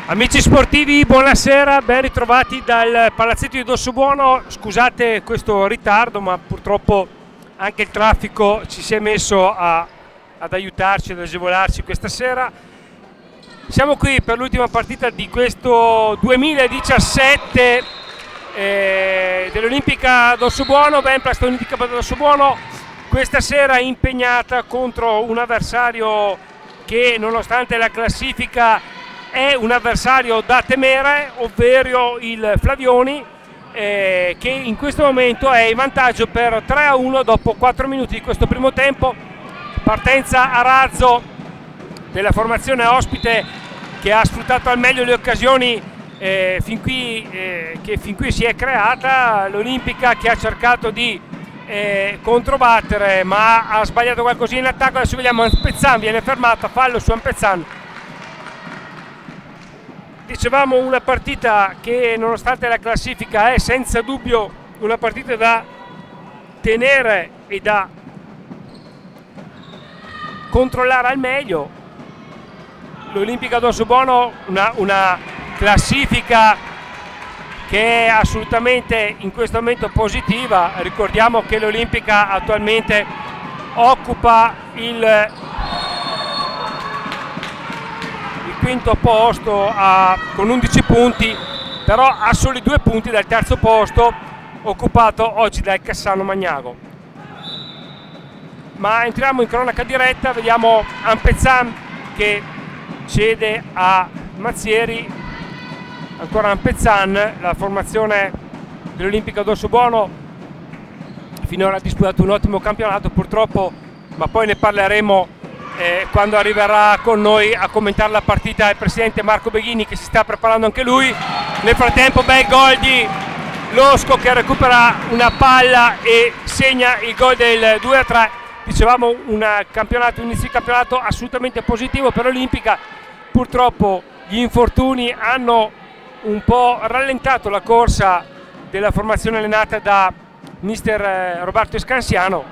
Amici sportivi, buonasera, ben ritrovati dal palazzetto di Dossobuono. Scusate questo ritardo, ma purtroppo anche il traffico ci si è messo ad aiutarci, ad agevolarci questa sera. Siamo qui per l'ultima partita di questo 2017 dell'Olimpica Dossobuono, Benplast Olimpica Dossobuono, questa sera impegnata contro un avversario che, nonostante la classifica, è un avversario da temere, ovvero il Flavioni, che in questo momento è in vantaggio per 3-1 dopo 4 minuti di questo primo tempo. Partenza a razzo della formazione ospite, che ha sfruttato al meglio le occasioni che fin qui si è creata. L'Olimpica che ha cercato di controbattere, ma ha sbagliato qualcosina in attacco. Adesso vediamo Ampezzan, viene fermata, fallo su Ampezzan. Dicevamo una partita che, nonostante la classifica, è senza dubbio una partita da tenere e da controllare al meglio. L'Olimpica Dossobuono, una classifica che è assolutamente in questo momento positiva. Ricordiamo che l'Olimpica attualmente occupa il quinto posto con 11 punti, però ha soli 2 punti dal terzo posto, occupato oggi dal Cassano Magnago. Ma entriamo in cronaca diretta, vediamo Ampezzan che cede a Mazzieri. Ancora Ampezzan, la formazione dell'Olimpica Dossobuono finora ha disputato un ottimo campionato, purtroppo, ma poi ne parleremo quando arriverà con noi a commentare la partita il presidente Marco Beghini, che si sta preparando anche lui. Nel frattempo bel gol di Losco, che recupera una palla e segna il gol del 2-3. Dicevamo un inizio di campionato assolutamente positivo per l'Olimpica. Purtroppo gli infortuni hanno un po' rallentato la corsa della formazione allenata da mister Roberto Scansiano,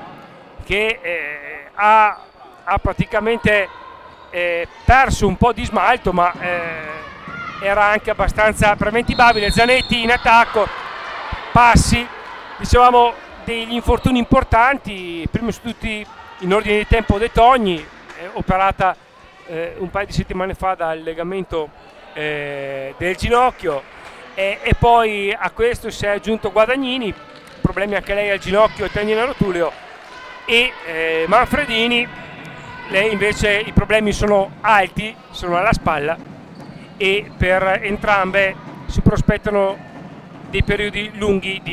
che ha praticamente perso un po' di smalto, ma era anche abbastanza preventivabile. Zanetti in attacco, passi, dicevamo degli infortuni importanti, prima su tutti in ordine di tempo De Togni, operata un paio di settimane fa dal legamento del ginocchio, e poi a questo si è aggiunto Guadagnini, problemi anche lei al ginocchio e tendine rotuleo, e Manfredini. Lei invece i problemi sono alti, sono alla spalla, e per entrambe si prospettano dei periodi lunghi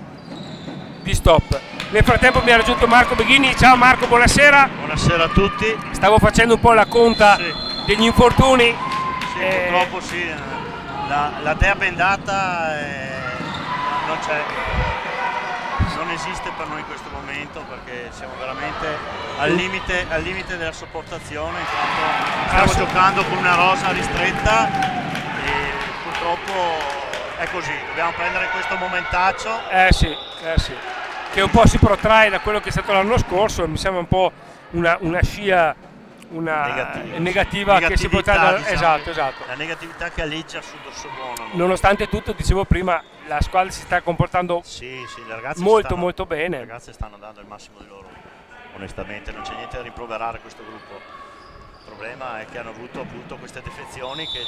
di stop. Nel frattempo mi ha raggiunto Marco Beghini. Ciao Marco, buonasera. Buonasera a tutti. Stavo facendo un po' la conta degli infortuni. Sì, purtroppo sì, la terra bendata non c'è. Non esiste per noi in questo momento, perché siamo veramente al limite della sopportazione, in quanto stiamo giocando con una rosa ristretta e purtroppo è così, dobbiamo prendere questo momentaccio. Sì, che un po' si protrae da quello che è stato l'anno scorso. Mi sembra un po' una scia negativa che si protrae diciamo, esatto. La negatività che alleggia sul Dossobuono. Nonostante tutto, dicevo prima, la squadra si sta comportando molto bene. Le ragazze stanno dando il massimo di loro, onestamente non c'è niente da rimproverare questo gruppo. Il problema è che hanno avuto appunto queste defezioni che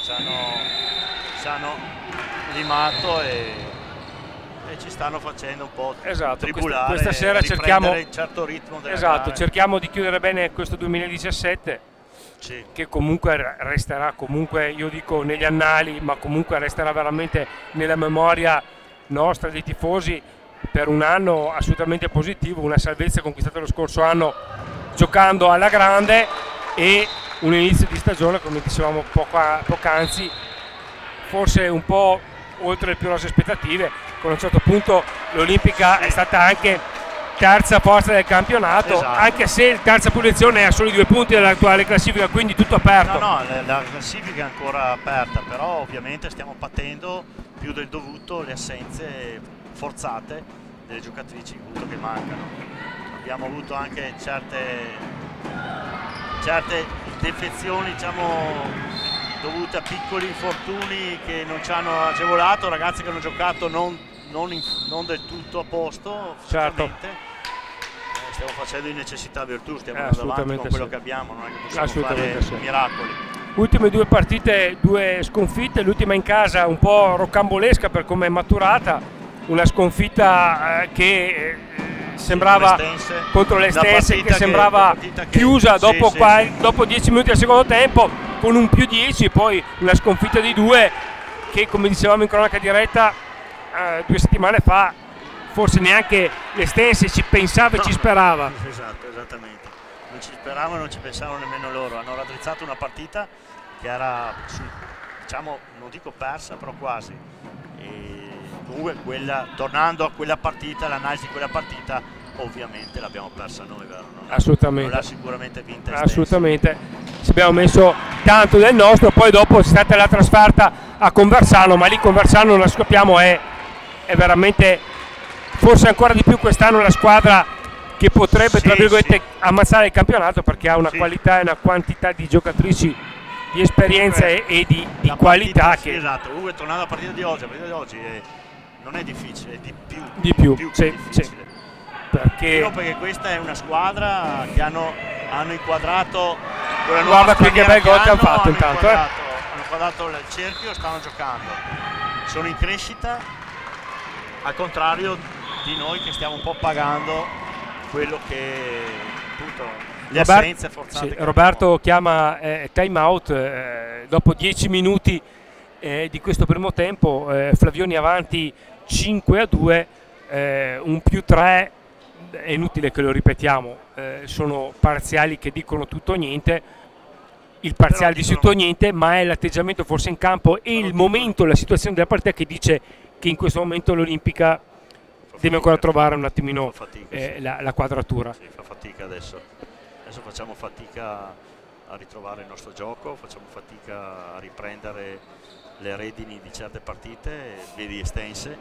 ci hanno limato e ci stanno facendo un po' tribulare. Questa sera cerchiamo il certo ritmo della gara. Cerchiamo di chiudere bene questo 2017, che comunque resterà, io dico negli annali, ma comunque resterà veramente nella memoria nostra, dei tifosi, per un anno assolutamente positivo, una salvezza conquistata lo scorso anno giocando alla grande, e un inizio di stagione, come dicevamo poc'anzi, forse un po' oltre le più nostre aspettative. Con un certo punto l'Olimpica è stata anche terza forza del campionato, anche se il terza posizione è a soli 2 punti dall'attuale classifica, quindi tutto aperto. La classifica è ancora aperta, però ovviamente stiamo patendo più del dovuto le assenze forzate delle giocatrici che mancano. Abbiamo avuto anche certe defezioni, diciamo, dovute a piccoli infortuni che non ci hanno agevolato, ragazzi che hanno giocato non del tutto a posto fisicamente. Stiamo facendo in necessità virtù, stiamo andando avanti con quello che abbiamo, non è che possiamo fare miracoli. Ultime due partite, due sconfitte, l'ultima in casa un po' rocambolesca per come è maturata, una sconfitta che sembrava contro l'Estense, che sembrava chiusa dopo 10 minuti al secondo tempo con un +10, poi una sconfitta di 2 che, come dicevamo in cronaca diretta 2 settimane fa, forse neanche l'Estense ci pensava e ci sperava. Esatto, esattamente, non ci speravano, non ci pensavano nemmeno loro. Hanno raddrizzato una partita che era, diciamo, non dico persa, però quasi. E comunque tornando a quella partita, l'analisi di quella partita, ovviamente l'abbiamo persa noi, vero? Assolutamente. Non l'ha sicuramente vinta. Assolutamente, ci abbiamo messo tanto del nostro, poi dopo c'è stata la trasferta a Conversano, ma lì Conversano, non la scopriamo, è veramente, forse ancora di più quest'anno, la squadra che potrebbe, tra virgolette, ammazzare il campionato, perché ha una qualità e una quantità di giocatrici di esperienza e di qualità partita, che... Esatto, comunque tornando alla partita di oggi, non è difficile, è di più difficile. Sì. Perché questa è una squadra che hanno inquadrato con la nuova. Guarda qui che bel gol che hanno fatto intanto. Hanno inquadrato il cerchio, stanno giocando, sono in crescita, al contrario di noi che stiamo un po' pagando quello che appunto le assenze forzate. Sì, Roberto chiama time out dopo 10 minuti di questo primo tempo, Flavioni avanti 5-2, un +3, è inutile che lo ripetiamo, sono parziali che dicono tutto o niente, il parziale di tutto o niente, ma è l'atteggiamento forse in campo e il momento, la situazione della partita che dice che in questo momento l'Olimpica deve ancora trovare un attimino la quadratura. Sì, fa fatica adesso facciamo fatica a ritrovare il nostro gioco, facciamo fatica a riprendere le redini di certe partite, vedi Estense.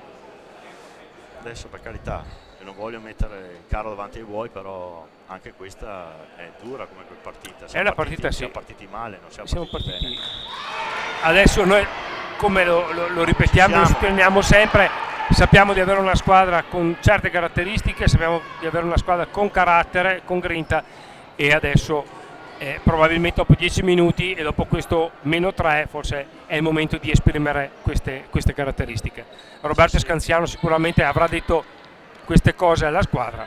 Adesso, per carità, non voglio mettere il carro davanti ai buoi, però anche questa è dura come partita. È una partita, sì. Siamo partiti male, non siamo partiti bene. Adesso noi, come lo ripetiamo, lo sottolineiamo sempre, sappiamo di avere una squadra con certe caratteristiche, sappiamo di avere una squadra con carattere, con grinta, e adesso probabilmente dopo 10 minuti e dopo questo -3 forse è il momento di esprimere queste caratteristiche. Roberto Scanziano sicuramente avrà detto queste cose alla squadra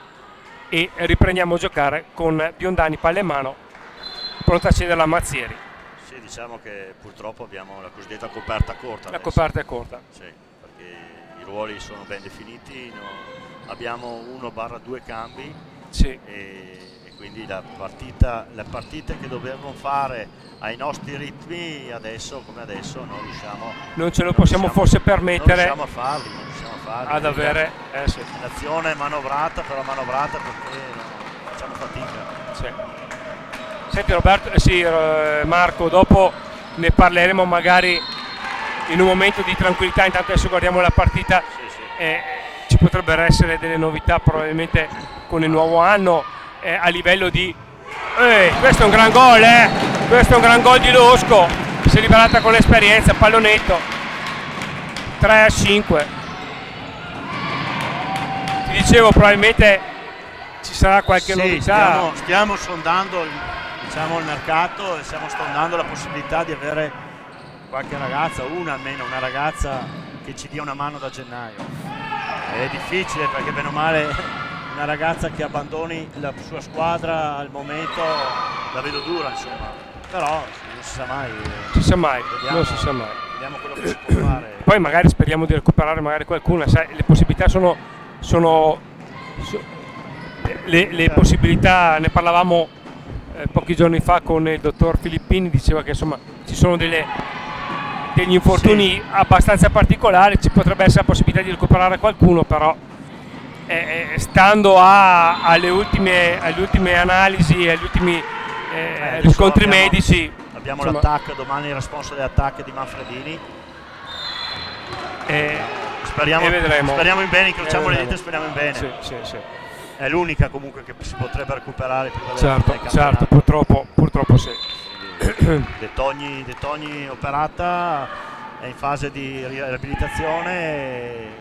e riprendiamo a giocare con Biondani palla in mano, pronta a cedere la Mazzieri. Sì, diciamo che purtroppo abbiamo la cosiddetta coperta corta. La coperta è corta. Sì, perché i ruoli sono ben definiti, abbiamo 1/2 cambi. Sì. E quindi le partite che dovevamo fare ai nostri ritmi adesso come adesso non ce lo possiamo forse permettere, non riusciamo a farli ad avere l'azione manovrata perché facciamo fatica. Sì. Senti Roberto, Marco, dopo ne parleremo magari in un momento di tranquillità, intanto adesso guardiamo la partita. Sì. Ci potrebbero essere delle novità probabilmente con il nuovo anno, a livello di questo è un gran gol, questo è un gran gol di Losco, si è liberata con l'esperienza, pallonetto 3-5. Ti dicevo, probabilmente ci sarà qualche novità. Stiamo sondando il mercato e stiamo sondando la possibilità di avere qualche ragazza, almeno una ragazza che ci dia una mano da gennaio. È difficile perché bene o male una ragazza che abbandoni la sua squadra al momento la vedo dura, insomma, però non si sa mai. Non si sa mai. Vediamo quello che si può fare. Poi magari speriamo di recuperare magari qualcuna, sai, le possibilità le possibilità, ne parlavamo pochi giorni fa con il dottor Filippini, diceva che insomma ci sono degli infortuni abbastanza particolari, ci potrebbe essere la possibilità di recuperare qualcuno, però stando alle ultime analisi e agli ultimi riscontri medici. Abbiamo l'attacco domani, il responsabile dell'attacco di Manfredini. Speriamo in bene, incrociamo le dita, speriamo in bene. Sì. È l'unica comunque che si potrebbe recuperare prima certo, purtroppo sì. De Togni operata, è in fase di riabilitazione.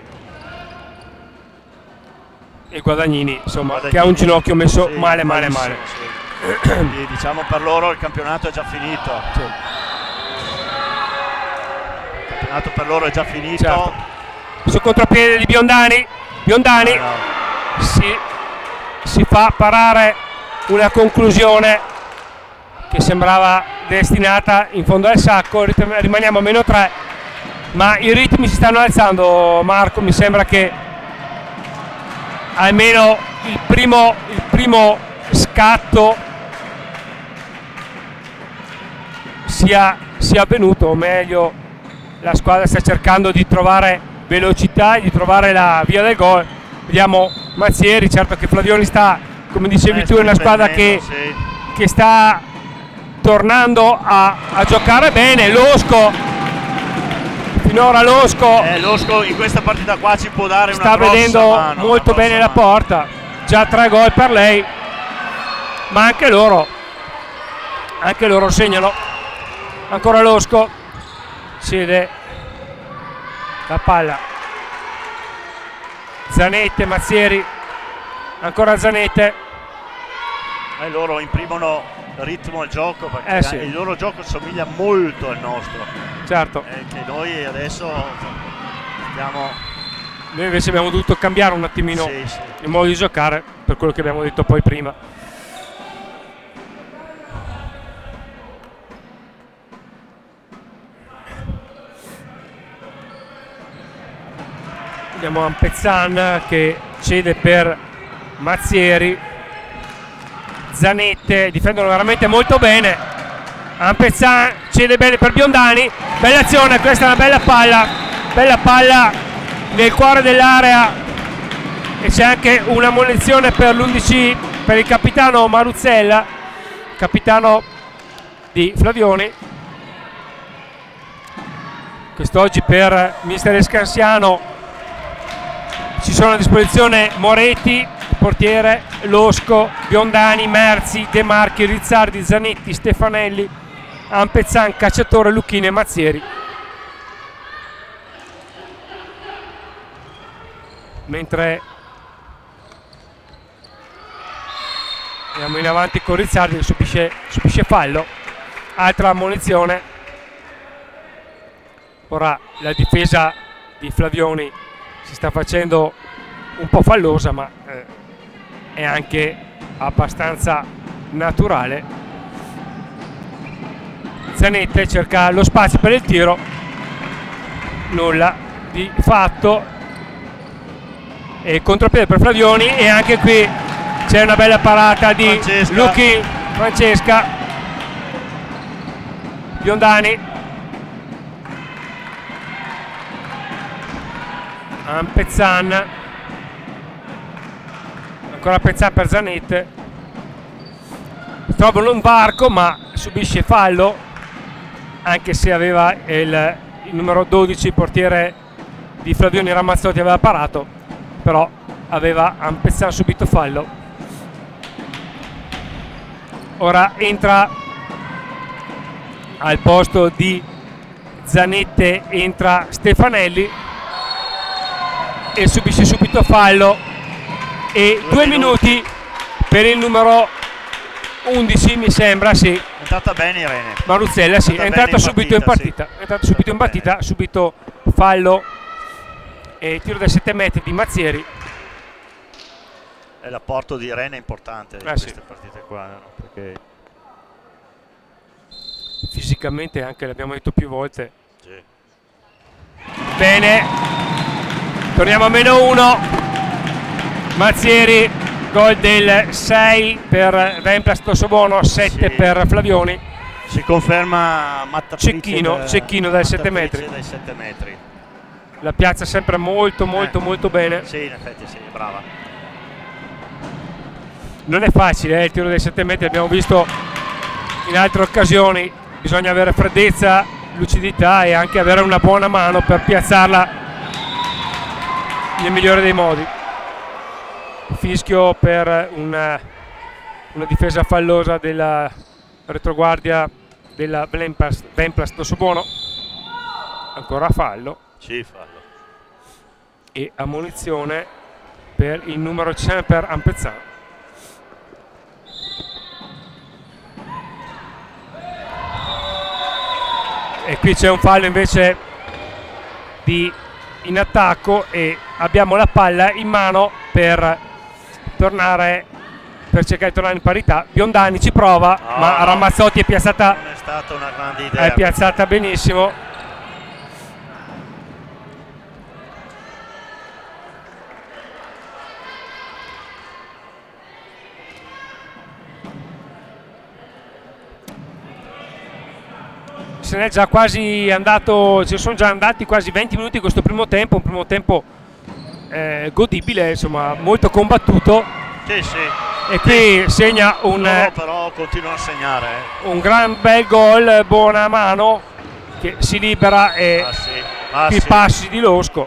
E Guadagnini, insomma, che ha un ginocchio messo male. Sì. Diciamo per loro il campionato è già finito. Sì. Il campionato per loro è già finito. Certo. Sul contropiede di Biondani. Si fa parare una conclusione che sembrava destinata in fondo al sacco. Rimaniamo a -3, ma i ritmi si stanno alzando, Marco. Mi sembra che almeno il primo scatto sia avvenuto, o meglio la squadra sta cercando di trovare velocità e di trovare la via del gol. Vediamo Mazzieri, certo che Flavioni sta, come dicevi tu, è una squadra che sta tornando a giocare bene. Finora Losco in questa partita qua ci può dare una sta vedendo molto bene la porta, già 3 gol per lei, ma anche loro segnano. Ancora Losco, cede la palla, Zanette, Mazzieri, ancora Zanette. Loro imprimono ritmo al gioco, perché il loro gioco somiglia molto al nostro. Certo. Che noi adesso stiamo... Noi invece abbiamo dovuto cambiare un attimino il modo di giocare, per quello che abbiamo detto poi prima. Vediamo Ampezzan che cede per Mazzieri. Zanette difendono veramente molto bene. Ampezzan cede bene per Biondani. Bella azione, questa è una bella palla nel cuore dell'area, e c'è anche una munizione per l'11, per il capitano Maruzzella, capitano di Flavioni. Quest'oggi per mister Scansiano ci sono a disposizione Moretti, portiere, Losco, Biondani, Merzi, De Marchi, Rizzardi, Zanetti, Stefanelli, Ampezzan, Cacciatore, Lucchini e Mazzieri. Mentre andiamo in avanti con Rizzardi che subisce fallo, altra ammonizione. Ora la difesa di Flavioni si sta facendo un po' fallosa, ma è anche abbastanza naturale. Zanette cerca lo spazio per il tiro, nulla di fatto, e contropiede per Flavioni, e anche qui c'è una bella parata di Francesca. Biondani, Ampezzan, ancora Ampezzan per Zanette, trovano un varco ma subisce fallo, anche se aveva il numero 12, il portiere di Flavioni, Ramazzotti, aveva parato, però aveva Ampezzan subito fallo. Ora entra al posto di Zanette, entra Stefanelli e subisce subito fallo, e 2 minuti per il numero 11, mi sembra, sì. È entrata bene Irene. Maruzzella, sì, è entrata subito in partita, è entrata subito in partita, subito fallo e tiro da 7 metri di Mazzieri. E l'apporto di Irene è importante in queste partite qua, no? Perché fisicamente, anche l'abbiamo detto più volte. Sì. Bene, torniamo a -1. Mazzieri, gol del 6 per Vemplas Tossobuono, 7 per Flavioni. Si conferma Cecchino dai 7 metri. La piazza sempre molto bene. Sì, in effetti sì, brava. Non è facile il tiro dai 7 metri, abbiamo visto in altre occasioni, bisogna avere freddezza, lucidità e anche avere una buona mano per piazzarla nel migliore dei modi. Fischio per una difesa fallosa della retroguardia della Vemplast Dossobuono. Ancora fallo. Sì, fallo. E ammonizione per il numero 19 per Ampezzan. E qui c'è un fallo invece in attacco e abbiamo la palla in mano per cercare di tornare in parità. Biondani ci prova, ma Ramazzotti è piazzata, non è stata una grande idea, è piazzata benissimo. Se n'è già quasi andato, ci sono già andati quasi 20 minuti questo primo tempo, un primo tempo godibile, insomma, molto combattuto. Sì, sì. E qui segna però continua a segnare. Un gran bel gol, buona mano, che si libera e i passi di Losco.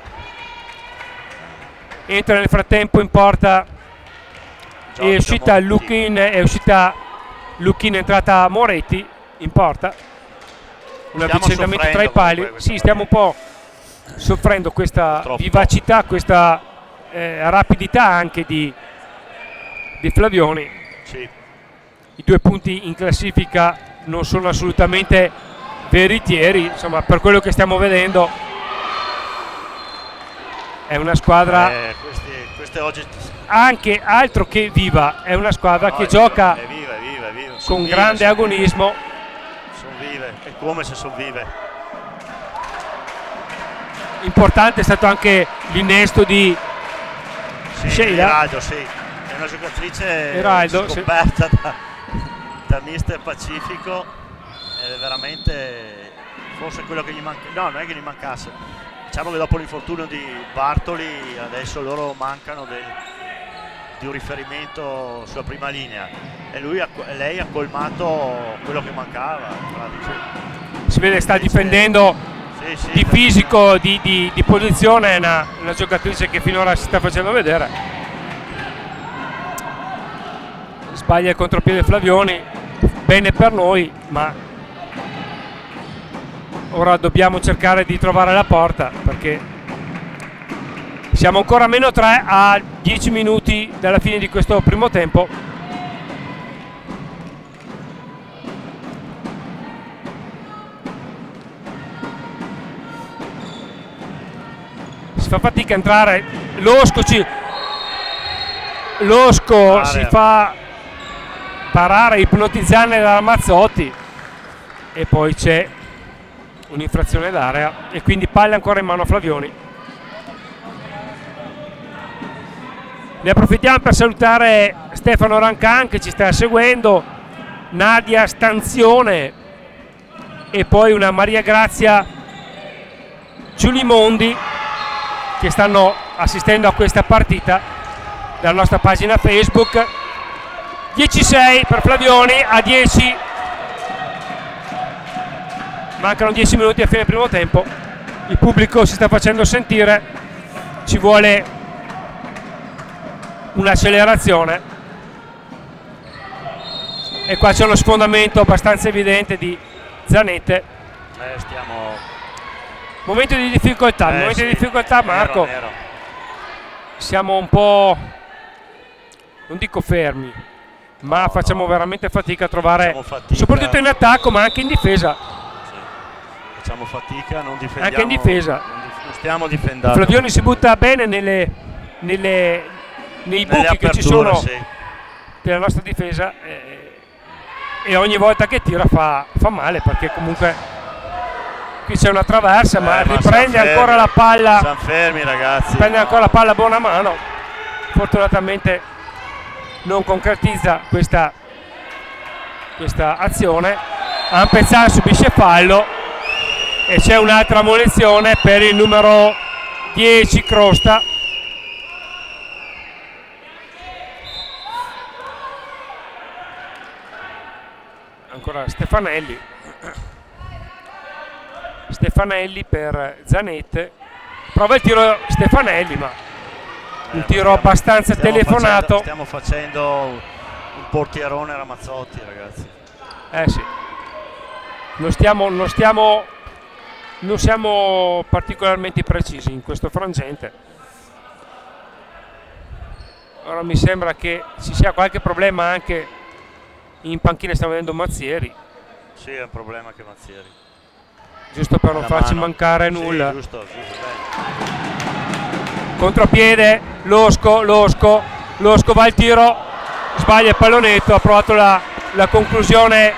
Entra nel frattempo in porta, è uscita Luchin, è entrata Moretti in porta. Un avvicendamento tra i pali. Sì, stiamo un po' soffrendo questa vivacità, questa rapidità anche di Flavioni. Sì. I 2 punti in classifica non sono assolutamente veritieri, insomma, per quello che stiamo vedendo è una squadra queste oggi anche altro che viva, è una squadra che gioca è viva. Con grande agonismo. È come se sovvive. Importante è stato anche l'innesto di Sheila. Eraldo, sì. È una giocatrice scoperta da mister Pacifico ed è veramente forse quello che gli manca. No, non è che gli mancasse. Diciamo che dopo l'infortunio di Bartoli adesso loro mancano di un riferimento sulla prima linea e lei ha colmato quello che mancava. Si vede, sta difendendo di fisico, di posizione, è una giocatrice che finora si sta facendo vedere. Sbaglia il contropiede Flavioni, bene per noi, ma ora dobbiamo cercare di trovare la porta perché siamo ancora a -3 a 10 minuti dalla fine di questo primo tempo. Si fa fatica a entrare, Losco si fa parare, ipnotizzare da Ramazzotti e poi c'è un'infrazione d'area e quindi palla ancora in mano a Flavioni. Ne approfittiamo per salutare Stefano Rancan che ci sta seguendo, Nadia Stanzione e poi una Maria Grazia Giulimondi che stanno assistendo a questa partita dalla nostra pagina Facebook. 10-6 per Flavioni a 10. Mancano 10 minuti a fine primo tempo. Il pubblico si sta facendo sentire, ci vuole un'accelerazione e qua c'è uno sfondamento abbastanza evidente di Zanette. Momento di difficoltà, Marco. Nero. Siamo un po', non dico fermi, ma facciamo veramente fatica a trovare, soprattutto in attacco ma anche in difesa. Facciamo fatica, non difendiamo. Anche in difesa. Non stiamo difendendo. Flavioni si butta bene nei buchi che ci sono della nostra difesa e ogni volta che tira fa male perché comunque qui c'è una traversa ma riprende ancora la palla. Siamo fermi, ragazzi. Prende ancora la palla a buona mano. Fortunatamente non concretizza questa azione. Ampezzan subisce fallo e c'è un'altra ammonizione per il numero 10 Crosta. Ancora Stefanelli per Zanette, prova il tiro Stefanelli ma un tiro abbastanza telefonato. Stiamo facendo un portierone Ramazzotti, ragazzi. Sì. non siamo particolarmente precisi in questo frangente. Ora mi sembra che ci sia qualche problema anche in panchina, stiamo vedendo Mazzieri. Sì, è un problema che Mazzieri. Giusto per non farci mancare nulla. Sì, giusto, bene. Contropiede, Losco va al tiro, sbaglia il pallonetto, ha provato la conclusione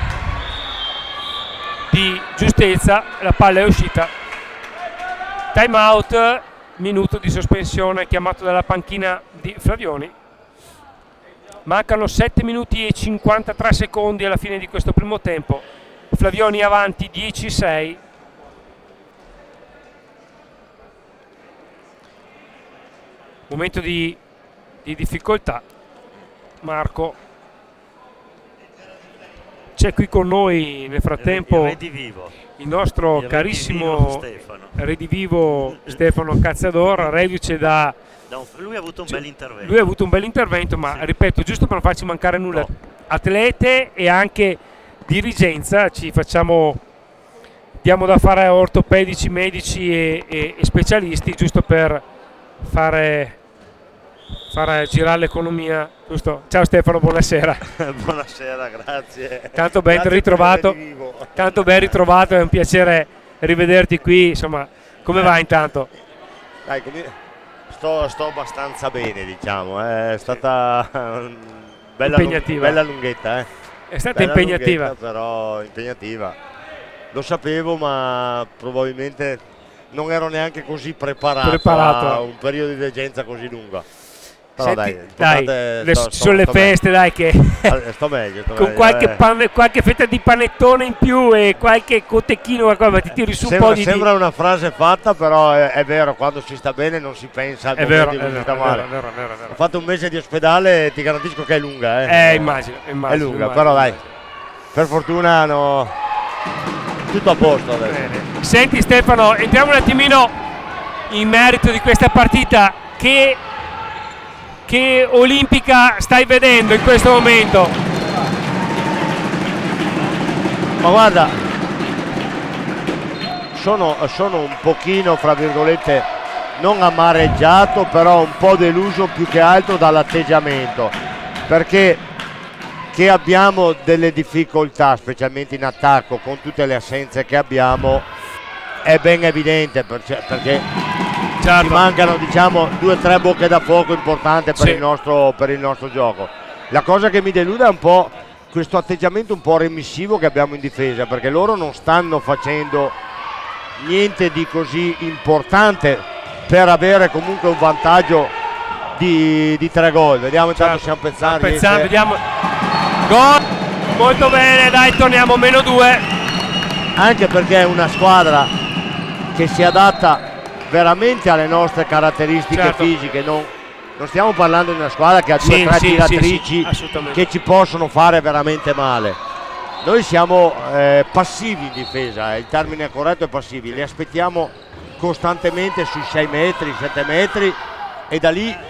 di giustezza, la palla è uscita. Time out, minuto di sospensione chiamato dalla panchina di Flavioni. Mancano 7 minuti e 53 secondi alla fine di questo primo tempo. Flavioni avanti 10-6. Momento di difficoltà. Marco c'è qui con noi nel frattempo il nostro carissimo redivivo Stefano Cazzador, reduce da... Lui ha avuto un bel intervento. Lui ha avuto un bel intervento, ma sì, ripeto, giusto per non farci mancare nulla, atlete e anche dirigenza, diamo da fare a ortopedici, medici e specialisti, giusto per fare girare l'economia, giusto? Ciao Stefano, buonasera. Buonasera, grazie. Tanto ben ritrovato, è un piacere rivederti qui, insomma, come va intanto? Dai, sto abbastanza bene, diciamo, è stata bella lunghetta, È stata impegnativa. Lunghetta, però impegnativa. Lo sapevo, ma probabilmente non ero neanche così preparato a un periodo di degenza così lungo. Però dai, sono le feste, dai, che sto meglio, con qualche fetta di panettone in più e qualche cotechino, qualcosa, ti tiri su un po' di... Sembra una frase fatta, però è vero, quando si sta bene non si pensa al momento in cui si sta male. È vero. Ho fatto un mese di ospedale e ti garantisco che è lunga. Immagino. È lunga, però dai, per fortuna tutto a posto adesso. Bene. Senti Stefano, entriamo un attimino in merito di questa partita. Che Olimpica stai vedendo in questo momento? Ma guarda, sono un pochino, fra virgolette, non amareggiato, però un po' deluso più che altro dall'atteggiamento, perché che abbiamo delle difficoltà, specialmente in attacco, con tutte le assenze che abbiamo, è ben evidente, perché ci mancano, diciamo, 2 o 3 bocche da fuoco importanti per il nostro gioco. La cosa che mi delude è un po' questo atteggiamento un po' remissivo che abbiamo in difesa, perché loro non stanno facendo niente di così importante per avere comunque un vantaggio di 3 gol. Vediamo intanto se Ampezzan vediamo. Gol, molto bene, dai, torniamo -2. Anche perché è una squadra che si adatta veramente alle nostre caratteristiche fisiche, non stiamo parlando di una squadra che ha 2 o 3 tiratrici che ci possono fare veramente male. Noi siamo passivi in difesa, il termine corretto è passivi, li aspettiamo costantemente sui 6 metri, 7 metri, e da lì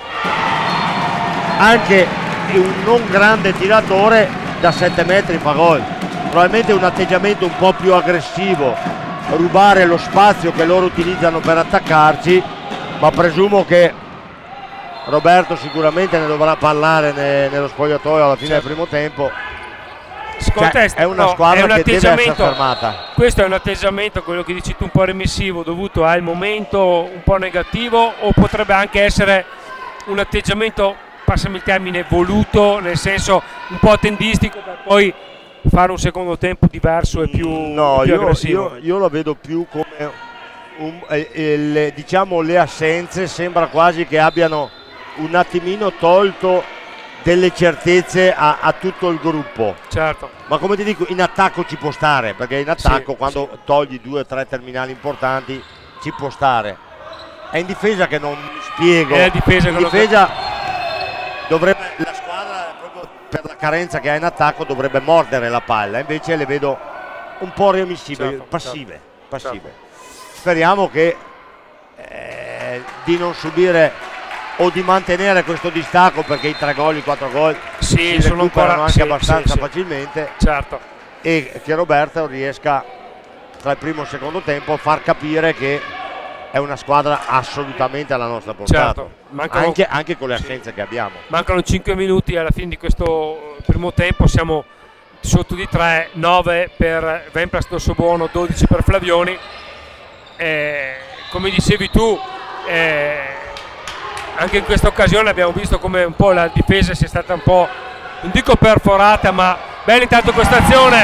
anche un non grande tiratore da 7 metri fa gol. Probabilmente un atteggiamento un po' più aggressivo, rubare lo spazio che loro utilizzano per attaccarci, ma presumo che Roberto sicuramente ne dovrà parlare nello spogliatoio alla fine del primo tempo. È una squadra che deve essere fermata. Questo è un atteggiamento, quello che dici tu, un po' remissivo, dovuto al momento un po' negativo, o potrebbe anche essere un atteggiamento, passami il termine, voluto, nel senso un po' tendistico, per poi fare un secondo tempo diverso e più aggressivo? Io lo vedo più come diciamo, le assenze sembra quasi che abbiano un attimino tolto delle certezze a tutto il gruppo. Certo. Ma come ti dico, in attacco ci può stare, perché in attacco quando togli 2 o 3 terminali importanti ci può stare. È in difesa che non mi spiego. È in difesa dovrebbe, la squadra, proprio per la carenza che ha in attacco, dovrebbe mordere la palla, invece le vedo un po' remissive, passive. Speriamo che di non subire o di mantenere questo distacco, perché i 3 gol, i 4 gol si recuperano anche abbastanza facilmente. Certo. e che Roberto riesca tra il primo e il secondo tempo a far capire che è una squadra assolutamente alla nostra portata. Certo, anche con le assenze che abbiamo. Mancano 5 minuti alla fine di questo primo tempo, siamo sotto di 3, 9 per Vemplas Dossobuono, 12 per Flavioni. Come dicevi tu, anche in questa occasione abbiamo visto come un po' la difesa sia stata un po', non dico perforata, ma bella intanto questa azione,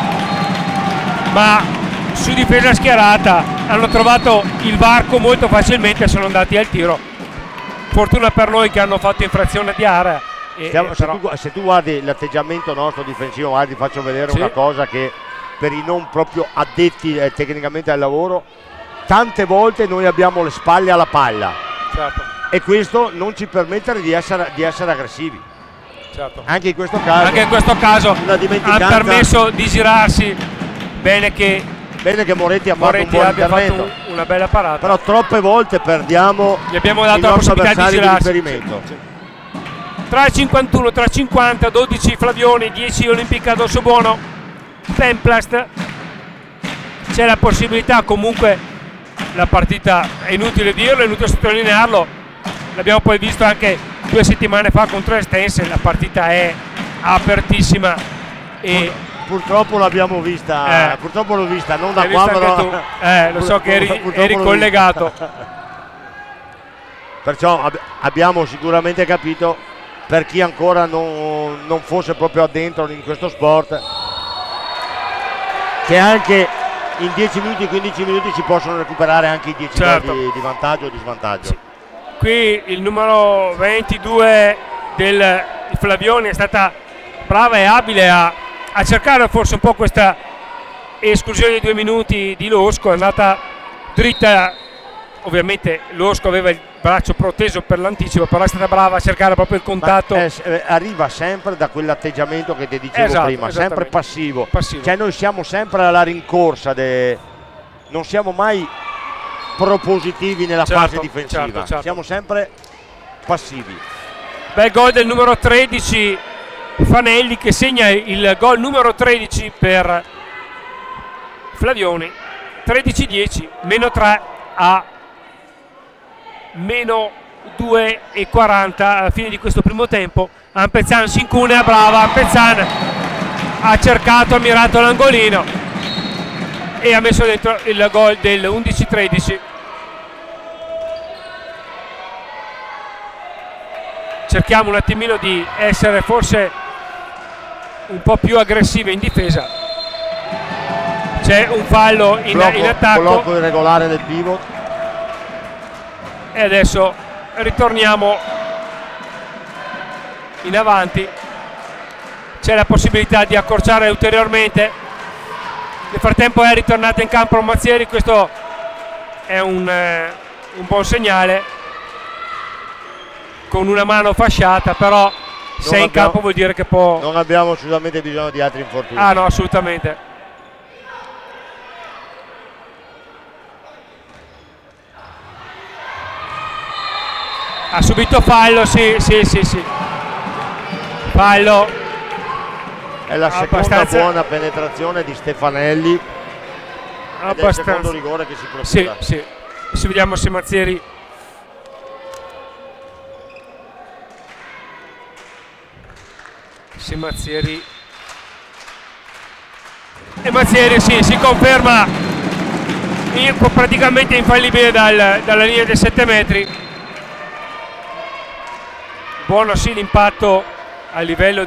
ma su difesa schierata hanno trovato il varco molto facilmente e sono andati al tiro. Fortuna per noi che hanno fatto infrazione di area. Se tu guardi l'atteggiamento nostro difensivo, guardi, faccio vedere una cosa che per i non proprio addetti tecnicamente al lavoro, tante volte noi abbiamo le spalle alla palla, certo, e questo non ci permette di essere aggressivi. Certo. Anche in questo caso ha permesso di girarsi. Bene che Moretti ha fatto un buon intervento, una bella parata, però troppe volte perdiamo, gli abbiamo dato la possibilità di girarsi. Riferimento. Tra 51, tra 50, 12 Flavioni, 10 Olimpica Dossobuono. Vemplast, c'è la possibilità, comunque la partita è inutile dirlo, è inutile sottolinearlo, l'abbiamo poi visto anche 2 settimane fa contro Estense, la partita è apertissima e purtroppo l'abbiamo vista, purtroppo l'ho vista, non da qua però lo so che eri collegato. Perciò abbiamo sicuramente capito, per chi ancora non fosse proprio addentro in questo sport, che anche in 10 minuti, 15 minuti si possono recuperare anche i 10 gol di vantaggio o di svantaggio. Sì. Qui il numero 22 del Flavioni è stata brava e abile a cercare forse un po' questa esclusione di 2 minuti di Losco, è andata dritta, ovviamente Losco aveva il braccio proteso per l'anticipo, però è stata brava a cercare proprio il contatto. Arriva sempre da quell'atteggiamento che ti dicevo prima, sempre passivo. Cioè noi siamo sempre alla rincorsa, non siamo mai propositivi nella fase difensiva, siamo sempre passivi. Bel gol del numero 13 Fanelli, che segna il gol numero 13 per Flavioni. 13-10, meno 3 a meno 2,40 alla fine di questo primo tempo. Ampezzan si incunea, brava Ampezzan, ha cercato, ha mirato l'angolino e ha messo dentro il gol del 11-13. Cerchiamo un attimino di essere forse un po' più aggressivi in difesa. C'è un fallo in attacco, blocco irregolare del pivot, e adesso ritorniamo in avanti. C'è la possibilità di accorciare ulteriormente. Nel frattempo è ritornata in campo Mazzieri, questo è un buon segnale, con una mano fasciata, però se è in campo vuol dire che può. Non abbiamo assolutamente bisogno di altri infortuni. Ah no, assolutamente. Ha subito fallo, sì. Fallo. È la seconda buona penetrazione di Stefanelli. Ed è il secondo rigore che si procura. Sì. Adesso vediamo se Mazzieri. E Mazzieri si conferma praticamente infallibile dalla linea dei 7 metri. Buono l'impatto a livello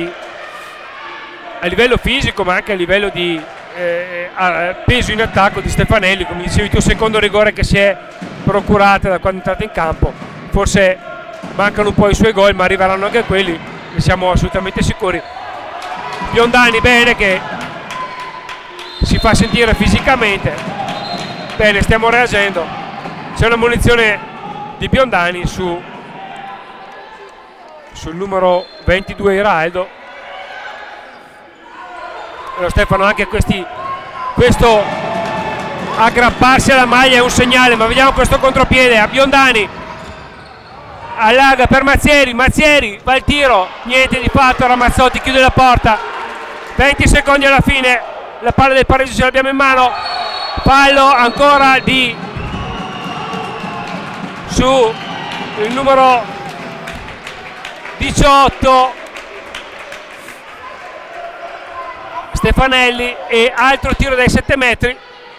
a livello fisico, ma anche a livello di peso in attacco di Stefanelli. Come dicevi tu, secondo rigore che si è procurata da quando è entrato in campo. Forse mancano un po' i suoi gol, ma arriveranno anche quelli, ne siamo assolutamente sicuri. Biondani bene, che si fa sentire fisicamente bene, stiamo reagendo. C'è una munizione di Biondani sul numero 22 Iraeldo. Lo Stefano, anche questo aggrapparsi alla maglia è un segnale, ma vediamo questo contropiede a Biondani, allarga per Mazzieri va al tiro, niente di fatto, Ramazzotti chiude la porta, 20 secondi alla fine, la palla del pareggio ce l'abbiamo in mano, fallo ancora su il numero 18 Stefanelli, e altro tiro dai 7 metri,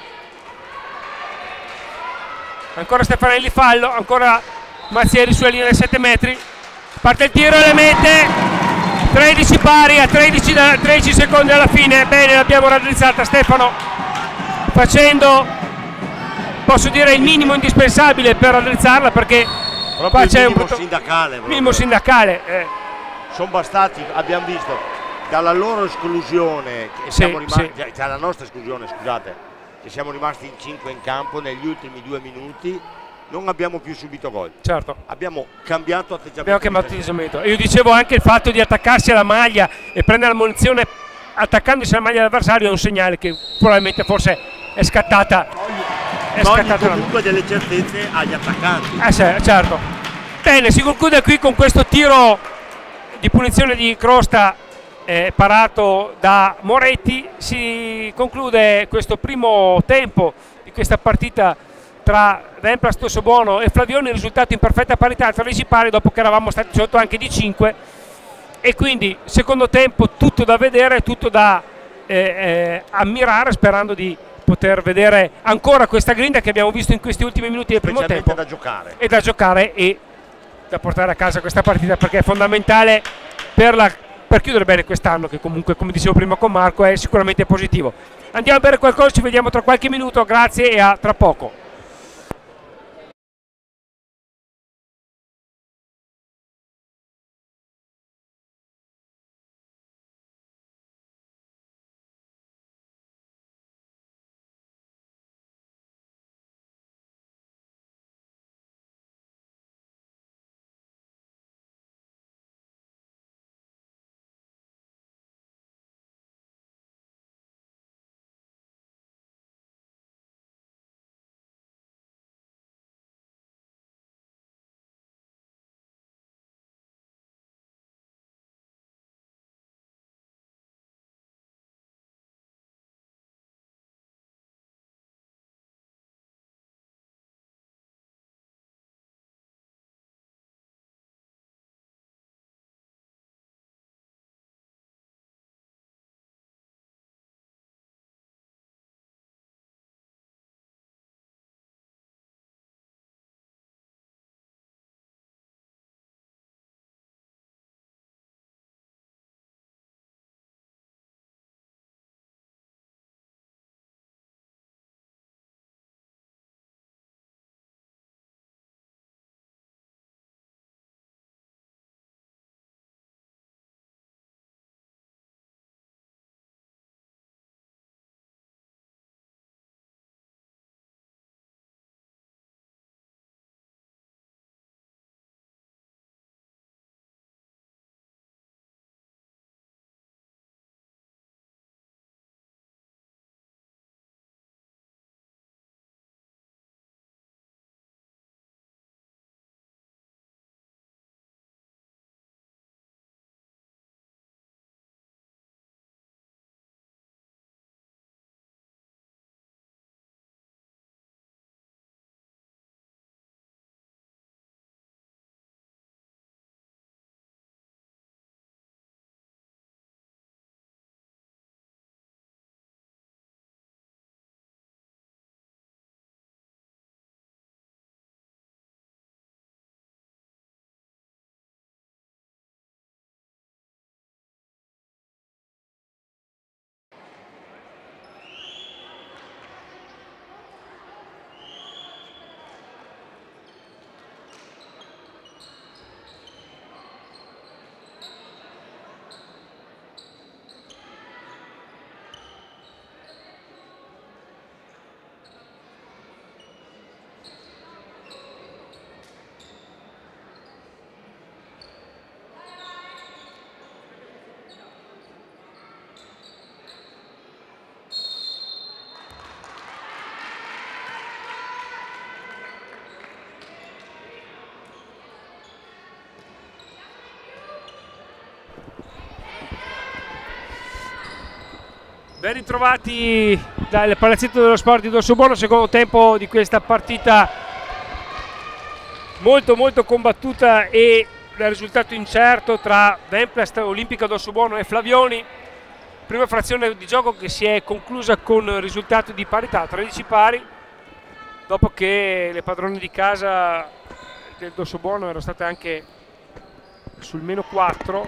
ancora Stefanelli, fallo, ancora Mazzieri sulla linea dei 7 metri, parte il tiro e le mette. 13 pari a 13 secondi alla fine. Bene, l'abbiamo raddrizzata Stefano, facendo, posso dire, il minimo indispensabile per raddrizzarla, perché proprio qua c'è il minimo un sindacale. minimo sindacale. Sono bastati, abbiamo visto, dalla loro esclusione, che siamo rimasti, dalla nostra esclusione, scusate, che siamo rimasti in 5 in campo negli ultimi 2 minuti. Non abbiamo più subito gol. Certo. Abbiamo cambiato atteggiamento. Abbiamo cambiato atteggiamento. Io dicevo anche il fatto di attaccarsi alla maglia e prendere la munizione attaccandosi alla maglia dell'avversario è un segnale che probabilmente forse è scattata. Comunque delle certezze agli attaccanti. Certo. Bene, si conclude qui con questo tiro di punizione di Crosta parato da Moretti. Si conclude questo primo tempo di questa partita tra Vemplas Tossobuono e Flavione, risultato in perfetta parità tra i pari, dopo che eravamo stati sotto anche di 5, e quindi secondo tempo tutto da vedere, tutto da ammirare, sperando di poter vedere ancora questa grinta che abbiamo visto in questi ultimi minuti del primo tempo, da giocare e da portare a casa questa partita, perché è fondamentale per chiudere bene quest'anno, che comunque, come dicevo prima con Marco, è sicuramente positivo. Andiamo a bere qualcosa, ci vediamo tra qualche minuto, grazie e a tra poco. Ben ritrovati dal Palazzetto dello Sport di Dossobuono, secondo tempo di questa partita molto combattuta e dal risultato incerto tra Vemplast, Olimpica Dossobuono e Flavioni. Prima frazione di gioco che si è conclusa con risultato di parità, 13 pari, dopo che le padrone di casa del Dossobuono erano state anche sul -4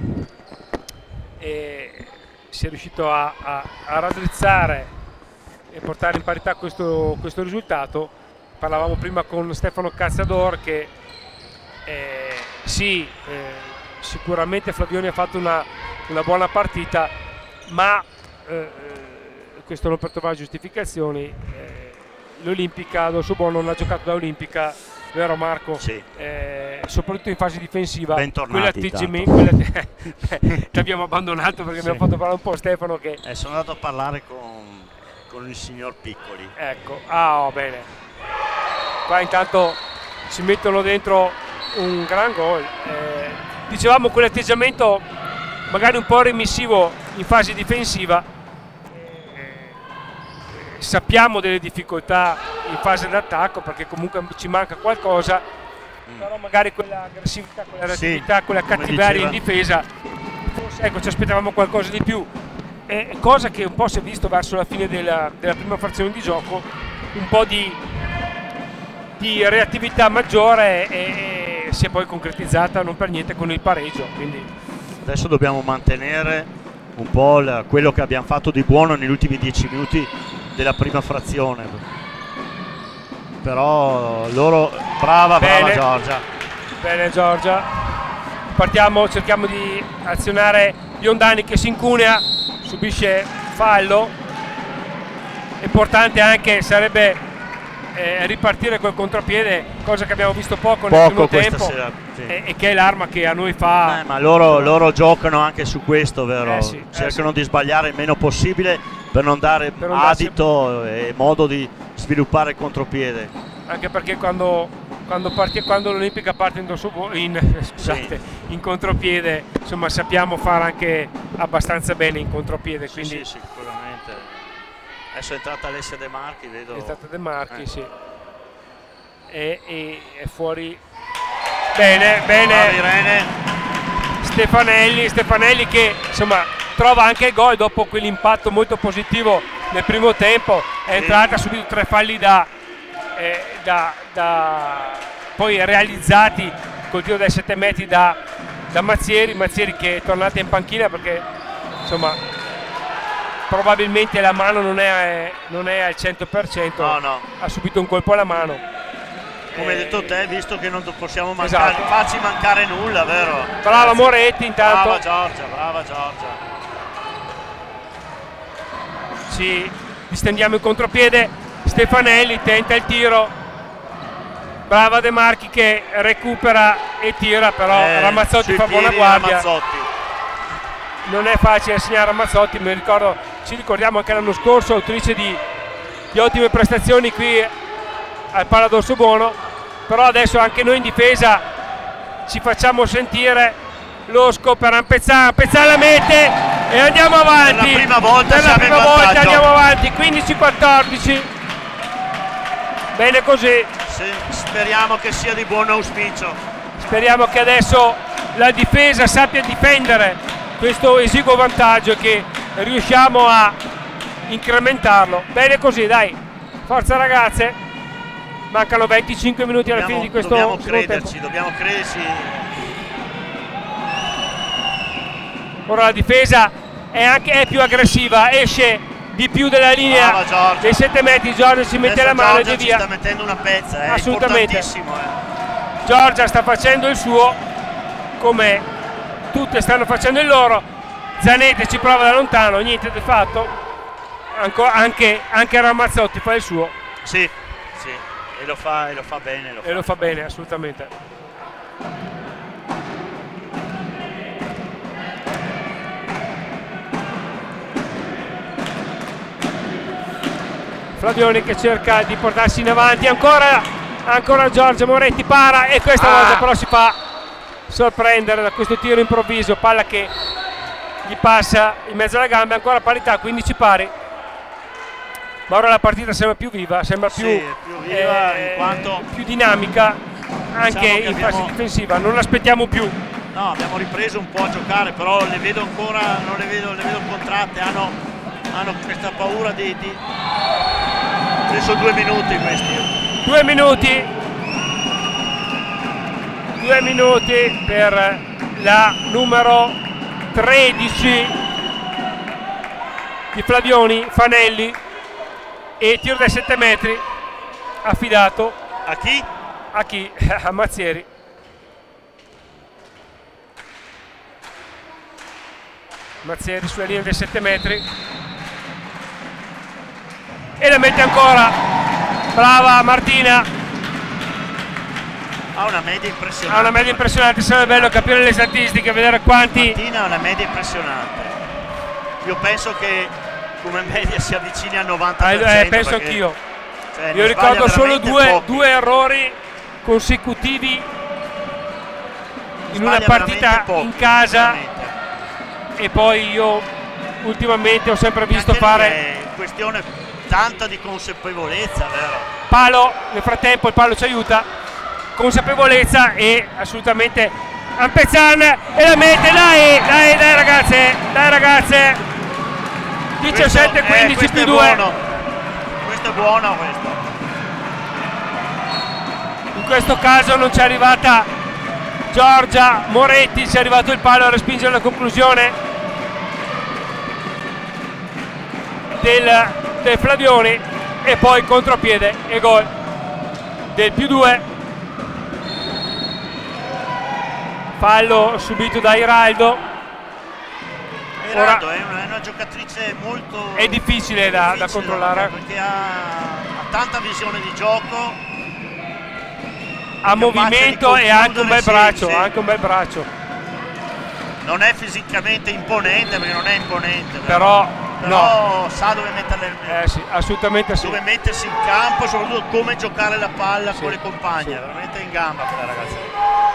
e si è riuscito a raddrizzare e portare in parità questo risultato. Parlavamo prima con Stefano Cazzador che sicuramente Flavioni ha fatto una buona partita, ma questo non per trovare giustificazioni. L'Olimpica Dossobuono non ha giocato da Olimpica, vero Marco? Sì. Soprattutto in fase difensiva. Bentornati. Ti abbiamo abbandonato perché abbiamo fatto parlare un po' Stefano che... sono andato a parlare con il signor Piccoli. Ecco, bene. Qua intanto ci mettono dentro un gran gol. Dicevamo quell'atteggiamento magari un po' remissivo in fase difensiva. Sappiamo delle difficoltà in fase d'attacco perché comunque ci manca qualcosa, però magari quella aggressività, quella reattività, quella cattiveria in difesa, forse ecco, ci aspettavamo qualcosa di più, cosa che un po' si è visto verso la fine della prima frazione di gioco, un po' di reattività maggiore e si è poi concretizzata non per niente con il pareggio. Quindi adesso dobbiamo mantenere un po' quello che abbiamo fatto di buono negli ultimi 10 minuti della prima frazione, però loro brava Giorgia. Bene Giorgia, cerchiamo di azionare Biondani che si incunea, subisce fallo. Importante anche sarebbe ripartire col contropiede, cosa che abbiamo visto poco nel primo tempo sera, sì. e che è l'arma che a noi fa. Ma loro giocano anche su questo, vero? Sì, cercano di sbagliare il meno possibile per non dare adito e modo di sviluppare il contropiede. Anche perché quando l'Olimpica parte in contropiede, insomma, sappiamo fare anche abbastanza bene in contropiede. Quindi sì, sicuramente. Adesso è entrata Alessia De Marchi, vedo. È entrata De Marchi, sì. E è fuori. Bene. Irene. Stefanelli che insomma trova anche il gol dopo quell'impatto molto positivo nel primo tempo. È entrata subito 3 falli poi realizzati col tiro dai 7 metri da Mazzieri che è tornata in panchina perché insomma probabilmente la mano non è al 100%. No. Ha subito un colpo alla mano. Come hai detto te, visto che non possiamo farci mancare nulla, vero? Brava Moretti intanto. Brava Giorgia. Ci distendiamo il contropiede. Stefanelli tenta il tiro. Brava De Marchi che recupera e tira, però Ramazzotti fa buona guardia. Ramazzotti. Non è facile segnare Ramazzotti, ci ricordiamo anche l'anno scorso, autrice di ottime prestazioni qui al Pala Dossobuono, però adesso anche noi in difesa ci facciamo sentire. Losco per Ampezzan la mette e andiamo avanti. Per la prima volta andiamo avanti, 15-14. Bene così. Speriamo che sia di buon auspicio. Speriamo che adesso la difesa sappia difendere questo esiguo vantaggio e che riusciamo a incrementarlo. Bene così, dai. Forza ragazze. Mancano 25 minuti alla fine di questo dobbiamo crederci. Ora la difesa è più aggressiva, esce di più della linea dei 7 metri. Giorgia ci mette la mano e Giorgia via. Sta mettendo una pezza, assolutamente. Giorgia sta facendo il suo, come tutte stanno facendo il loro. Zanetti ci prova da lontano, niente di fatto. Anche Ramazzotti fa il suo. Sì, e lo fa bene. Lo fa bene, assolutamente. Flavioni che cerca di portarsi in avanti, ancora Giorgio Moretti para e questa volta però si fa sorprendere da questo tiro improvviso, palla che gli passa in mezzo alle gambe, ancora parità, 15 pari. Ma ora la partita sembra più viva, sembra più, viva in quanto più dinamica anche in fase difensiva, non l'aspettiamo più. No, abbiamo ripreso un po' a giocare, però le vedo ancora, non le vedo contratte, hanno questa paura di... Adesso 2 minuti questi. 2 minuti. 2 minuti per la numero 13 di Flavioni, Fanelli, e tiro dai 7 metri affidato a chi? A chi? A Mazzieri. Mazzieri sulla linea dei 7 metri e la mette ancora. Brava Martina. Ha una media impressionante. Ha una media impressionante, sarebbe bello capire le statistiche, vedere quanti. Martina ha una media impressionante. Io penso che come media si avvicini al 90%. Penso anch'io. Cioè, io ricordo solo due errori consecutivi in una partita in casa, e poi io ultimamente ho sempre visto fare. È questione tanta di consapevolezza, vero? Palo, nel frattempo il palo ci aiuta, consapevolezza e assolutamente Ampezzan, e la mette, dai ragazze, 17-15 più 2. Questo è buono, questo. In questo caso non c'è arrivata Giorgia Moretti, ci è arrivato il palo a respingere la conclusione del Flavioni, e poi contropiede e gol del più 2. Fallo subito da Iraldo. Iraldo è una giocatrice molto... È difficile da controllare, perché ha tanta visione di gioco, ha movimento e anche un bel braccio, sì. Anche un bel braccio. Non è fisicamente imponente, perché non è imponente, però no, sa dove metterle, sì, assolutamente sì, dove mettersi in campo, soprattutto come giocare la palla con le compagne, veramente in gamba quella ragazza.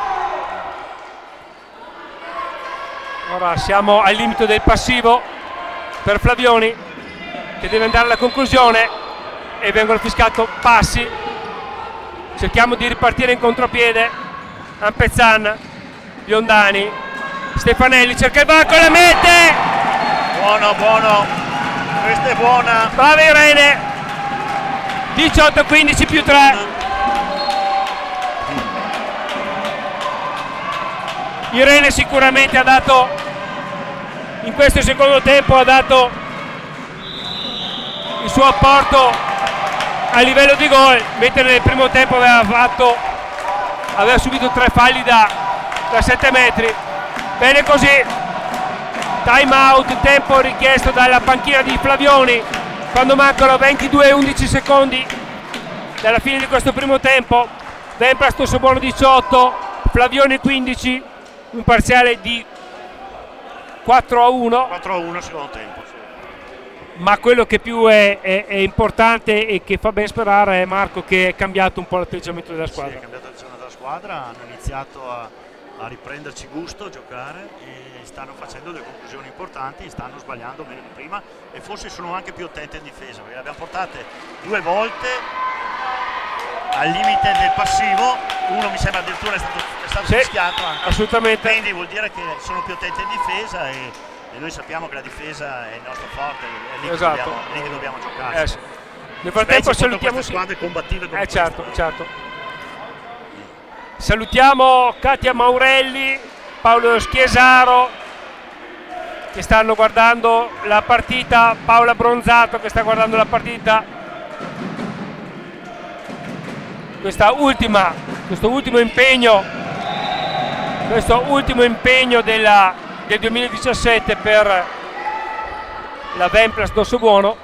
Ora siamo al limite del passivo per Flavioni, che deve andare alla conclusione, e vengono fischiato passi. Cerchiamo di ripartire in contropiede. Ampezzan, Biondani, Stefanelli cerca il varco e la mette. Buono, questa è buona. Brava Irene. 18-15 più 3. Irene sicuramente ha dato, in questo secondo tempo, ha dato il suo apporto a livello di gol, mentre nel primo tempo aveva subito 3 falli da 7 metri. Bene così, time out, tempo richiesto dalla panchina di Flavioni, quando mancano 22-11 secondi dalla fine di questo primo tempo. Vemplas Tossobuono 18, Flavioni 15, un parziale di 4-1. 4-1 secondo tempo, sì. Ma quello che più è importante e che fa ben sperare è, Marco, che è cambiato un po' l'atteggiamento della squadra. Sì, è cambiato l'atteggiamento della squadra, hanno iniziato a riprenderci gusto a giocare e stanno facendo delle conclusioni importanti, stanno sbagliando meno di prima e forse sono anche più attenti in difesa, perché le abbiamo portate 2 volte al limite del passivo, uno mi sembra addirittura è stato fischiato anche. Assolutamente. Quindi vuol dire che sono più attenti in difesa e noi sappiamo che la difesa è il nostro forte, è lì, esatto, che dobbiamo giocare. Sì. Nel frattempo salutiamo squadre combattive come certo. Salutiamo Katia Maurelli, Paolo Schiesaro, che stanno guardando la partita, Paola Bronzato che sta guardando la partita. Questo ultimo impegno del 2017 per la Vemplas Tossobuono.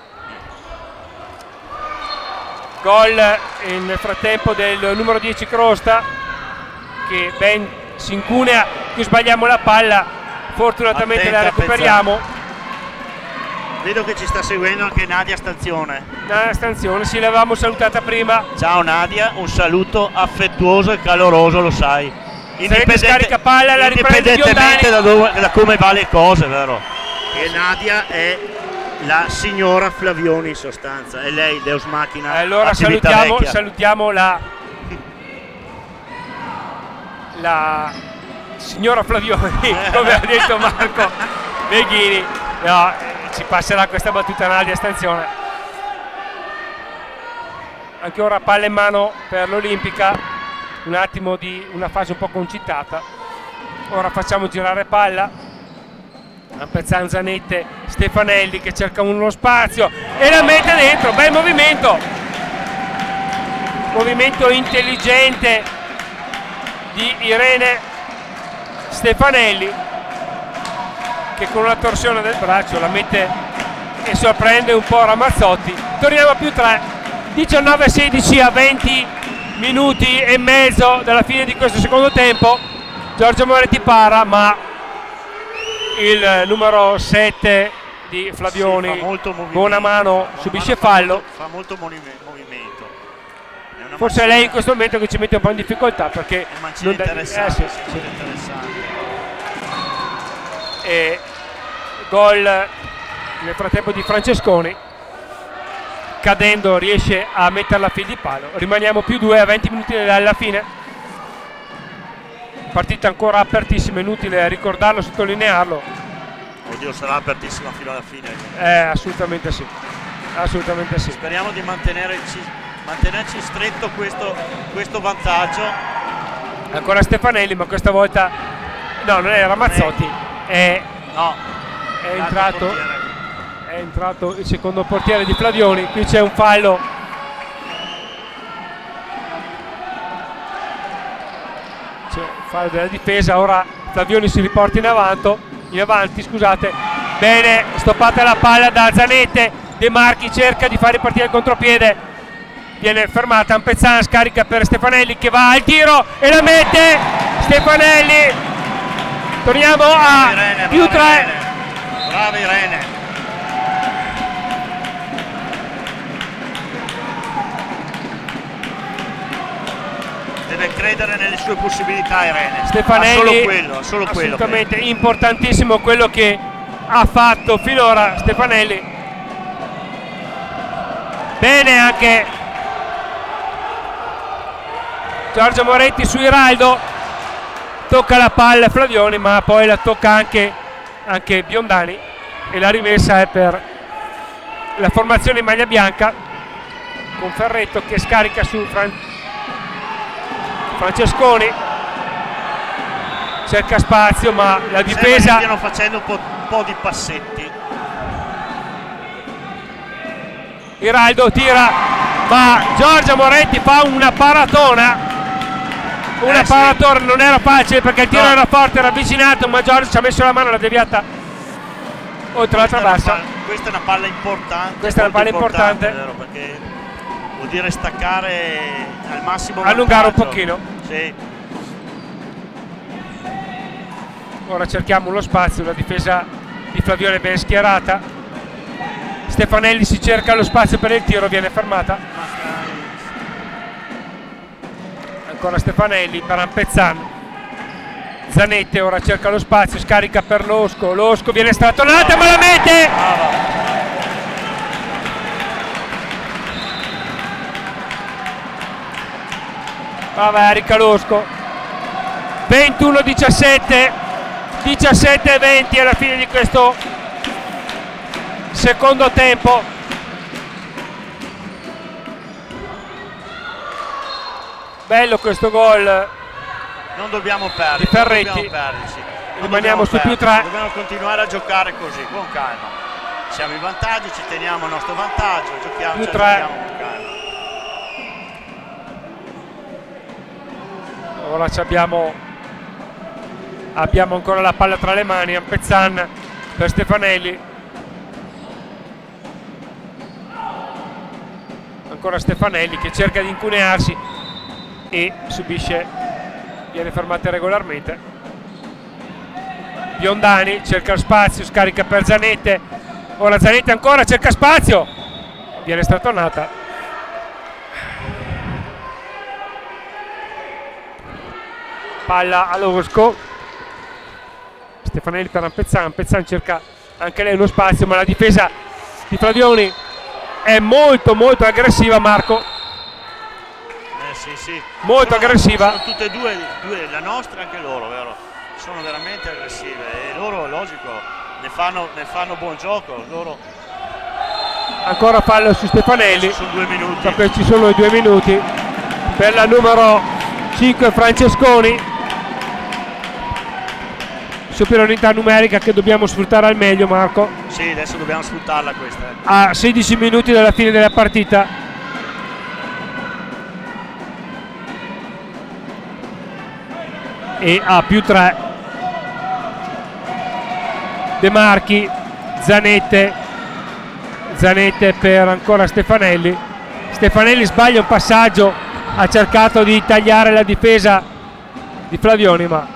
Gol nel frattempo del numero 10 Crosta, che ben si incunea, qui sbagliamo la palla, fortunatamente la recuperiamo. Vedo che ci sta seguendo anche Nadia Stanzione. Nadia Stanzione, sì, l'avevamo salutata prima. Ciao Nadia, un saluto affettuoso e caloroso, lo sai. scarica palla, la riprende indipendentemente da come va le cose, vero? E Nadia è la signora Flavioni in sostanza, è lei Deus Machina. Allora salutiamo la signora Flavioni, come ha detto Marco Beghini. No, ci passerà questa battuta Nadia, attenzione. Anche ora palla in mano per l'Olimpica, un attimo di una fase un po' concitata. Ora facciamo girare palla, Ampezzan, Zanette, Stefanelli che cerca uno spazio e la mette dentro. Bel movimento intelligente di Irene Stefanelli, che con una torsione del braccio la mette e sorprende un po' Ramazzotti. Torniamo a +3, 19-16 a 20 minuti e mezzo dalla fine di questo secondo tempo. Giorgio Moretti para, ma il numero 7 di Flavioni, buona mano, subisce fallo. Fa molto movimento. Forse è lei in questo momento che ci mette un po' in difficoltà, perché non interessante. E gol nel frattempo di Francesconi, cadendo riesce a metterla a fil di palo. Rimaniamo +2 a 20 minuti dalla fine, partita ancora apertissima, inutile ricordarlo, sottolinearlo. Oddio, sarà apertissima fino alla fine. Assolutamente sì, assolutamente sì. Speriamo di mantenerci stretto questo vantaggio. Ancora Stefanelli, ma questa volta no, non è Ramazzotti, è entrato il secondo portiere di Flavioni. Qui c'è un fallo, della difesa. Ora Flavioni si riporta in avanti, scusate. Bene, stoppata la palla da Zanette, De Marchi cerca di far ripartire il contropiede, viene fermata. Ampezzan scarica per Stefanelli che va al tiro e la mette. Stefanelli, torniamo a +3. Brava Irene. Deve credere nelle sue possibilità Irene. Stefanelli, solo quello. Assolutamente importantissimo quello che ha fatto finora Stefanelli. Bene anche Giorgio Moretti su Iraldo, tocca la palla Flavioni, ma poi la tocca anche Biondani e la rimessa è per la formazione in maglia bianca, con Ferretto che scarica su Francesconi, cerca spazio ma la difesa stiano facendo un po' di passetti. Iraldo tira, ma Giorgio Moretti fa una paratona. Non era facile perché il tiro era forte, era avvicinato, ma Giorgio ci ha messo la mano, l'ha deviata oltre la trabassa. Questa è una palla importante. Questa è una palla importante, vero, perché vuol dire staccare al massimo, allungare un pochino. Sì. Ora cerchiamo lo spazio, la difesa di Flavione è ben schierata. Stefanelli si cerca lo spazio per il tiro, viene fermata. Ancora Stefanelli per Ampezzan. Zanette ora cerca lo spazio, scarica per Losco viene strattonata ma la mette. Rica Losco. 21-17, 17-20 alla fine di questo secondo tempo. Bello questo gol, non dobbiamo perdere di Ferretti. Rimaniamo su +3. Dobbiamo continuare a giocare così, con calma. Siamo in vantaggio, ci teniamo il nostro vantaggio, giochiamo con calma. Ora abbiamo ancora la palla tra le mani. Ampezzan per Stefanelli, ancora Stefanelli che cerca di incunearsi e subisce, viene fermata regolarmente. Biondani cerca spazio, scarica per Zanette, ora Zanette ancora cerca spazio, viene strattonata. palla all'Orosco. Stefanelli per Ampezzan. Ampezzan cerca anche lei uno spazio, ma la difesa di Flavioni è molto aggressiva, Marco. Sì. Molto aggressiva. Sono tutte e due, la nostra e anche loro, vero? Sono veramente aggressive e loro, logico, ne fanno buon gioco. Loro... Ancora fallo su Stefanelli. Sono 2 minuti. Perché ci sono i 2 minuti per la numero 5 Francesconi. Superiorità numerica che dobbiamo sfruttare al meglio, Marco. Sì, adesso dobbiamo sfruttarla questa. A 16 minuti dalla fine della partita. E a +3 De Marchi, Zanette per ancora Stefanelli. Stefanelli sbaglia un passaggio, ha cercato di tagliare la difesa di Flavioni, ma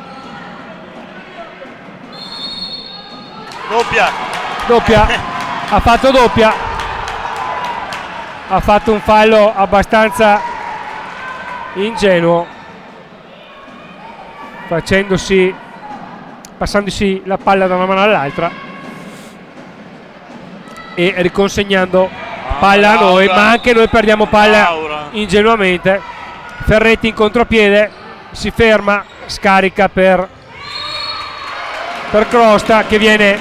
doppia ha fatto doppia, ha fatto un fallo abbastanza ingenuo, passandosi la palla da una mano all'altra e riconsegnando palla a noi, ma anche noi perdiamo palla ingenuamente. Ferretti in contropiede, si ferma, scarica per Crosta che viene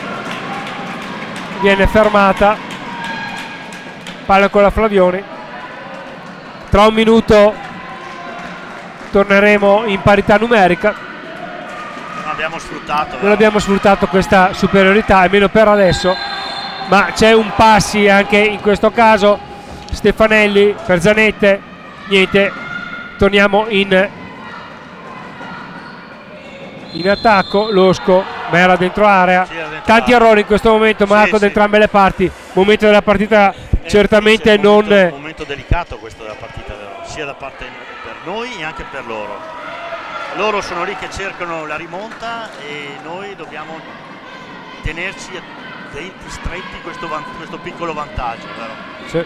fermata. Palla con la Flavioni. Tra un minuto torneremo in parità numerica. Non abbiamo sfruttato questa superiorità, almeno per adesso, ma c'è un passi anche in questo caso. Stefanelli per Zanette, niente, torniamo in attacco. Losco, ma era dentro area. Tanti errori in questo momento, Marco, da entrambe le parti. Momento della partita certamente un non... momento delicato questo della partita, sia da parte per noi e anche per loro. Loro sono lì che cercano la rimonta e noi dobbiamo tenerci a denti stretti questo piccolo vantaggio, vero? Sì.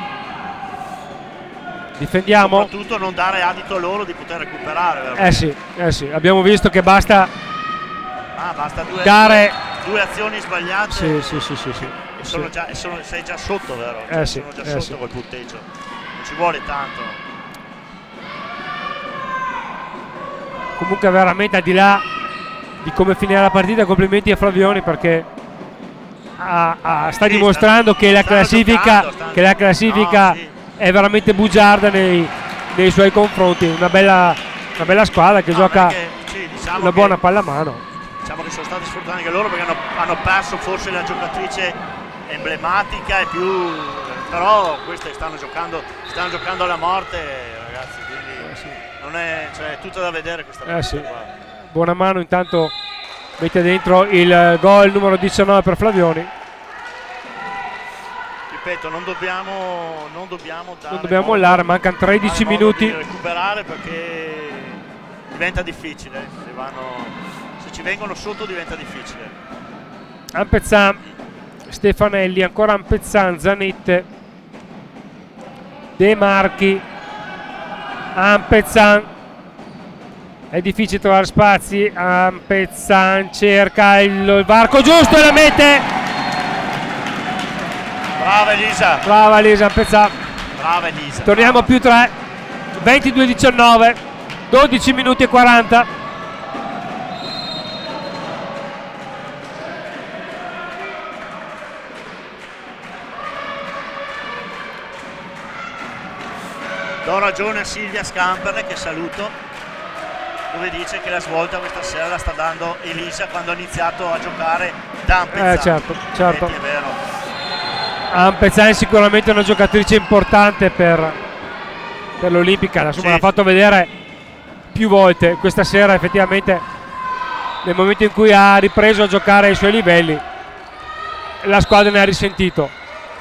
Difendiamo. Soprattutto non dare adito a loro di poter recuperare, vero? Sì, abbiamo visto che basta dare due azioni sbagliate. Sì. Sei già sotto, vero? Sono già sotto col punteggio. Non ci vuole tanto. Comunque veramente, al di là di come finirà la partita, complimenti a Flavioni, perché sta dimostrando che la classifica è veramente bugiarda nei suoi confronti. Una bella squadra che gioca una buona pallamano. Diciamo che sono stati sfortunati anche loro perché hanno perso forse la giocatrice emblematica e più, però queste stanno giocando alla morte, ragazzi, quindi non è, cioè, è tutto da vedere questa partita qua. Buona mano, intanto mette dentro il gol numero 19 per Flavioni. Ripeto, non dobbiamo mollare, mancano 13 minuti di recuperare perché diventa difficile, se ci vengono sotto diventa difficile. Ampezzan, Stefanelli, ancora Ampezzan, Zanette, De Marchi, Ampezzan, è difficile trovare spazi. Ampezzan cerca il varco giusto e la mette. Brava Elisa Ampezzan. Torniamo a +3, 22-19, 12 minuti e 40. Do ragione a Silvia Scamperle, che saluto, dove dice che la svolta questa sera la sta dando Elisa quando ha iniziato a giocare da Ampezzan. Certo. È vero. Ampezzan è sicuramente una giocatrice importante per l'Olimpica, insomma, l'ha fatto vedere più volte. Questa sera effettivamente, nel momento in cui ha ripreso a giocare ai suoi livelli, la squadra ne ha risentito.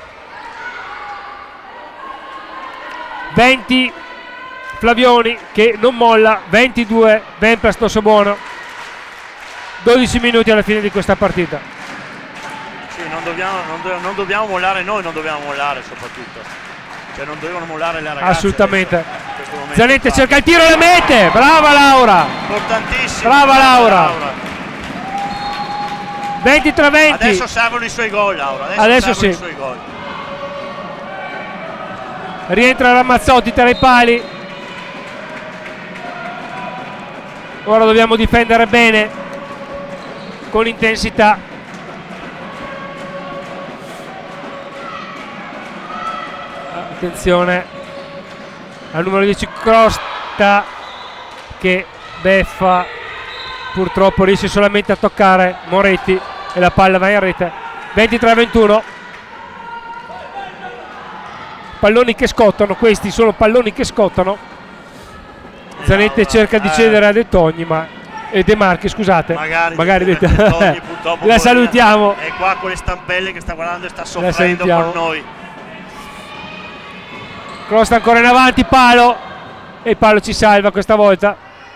20 Flavioni che non molla, 22 Vempra Stossobuono, 12 minuti alla fine di questa partita. Sì, non dobbiamo mollare noi, non dobbiamo mollare soprattutto, cioè non devono mollare le ragazze assolutamente. adesso, in questo momento. Zanetti cerca il tiro e la mette. Brava Laura. Importantissimo. Brava Laura. 23-20. Adesso servono i suoi gol, Laura. Adesso sì. I suoi gol. Rientra Ramazzotti tra i pali. Ora dobbiamo difendere bene, con intensità. Attenzione al numero 10 Crosta, che beffa, purtroppo riesce solamente a toccare Moretti e la palla va in rete. 23-21. Palloni che scottano, questi sono palloni che scottano. Zanetti cerca di cedere a De Togni, ma De Marchi, scusate, magari De Togni, purtroppo la salutiamo. È qua con le stampelle che sta guardando e sta soffrendo con noi. Crosta ancora in avanti, palo, e il palo ci salva questa volta.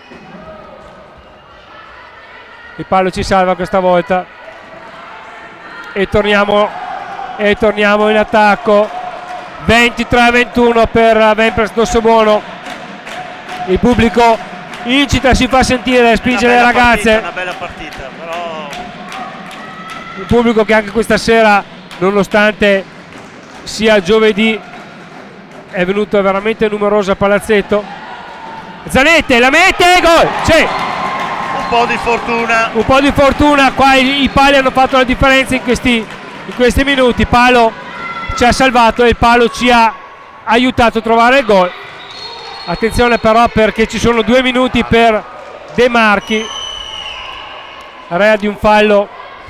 Il palo ci salva questa volta. E torniamo in attacco. 23-21 per Vempres Dossobuono. Il pubblico incita, si fa sentire, spinge le ragazze. Una bella partita, però il pubblico che anche questa sera, nonostante sia giovedì, è venuto veramente numeroso a Palazzetto. Zanetti la mette, gol! C'è un po' di fortuna. Un po' di fortuna, qua i pali hanno fatto la differenza in questi minuti. Palo ci ha salvato e il palo ci ha aiutato a trovare il gol. Attenzione però, perché ci sono 2 minuti per De Marchi, rea di un fallo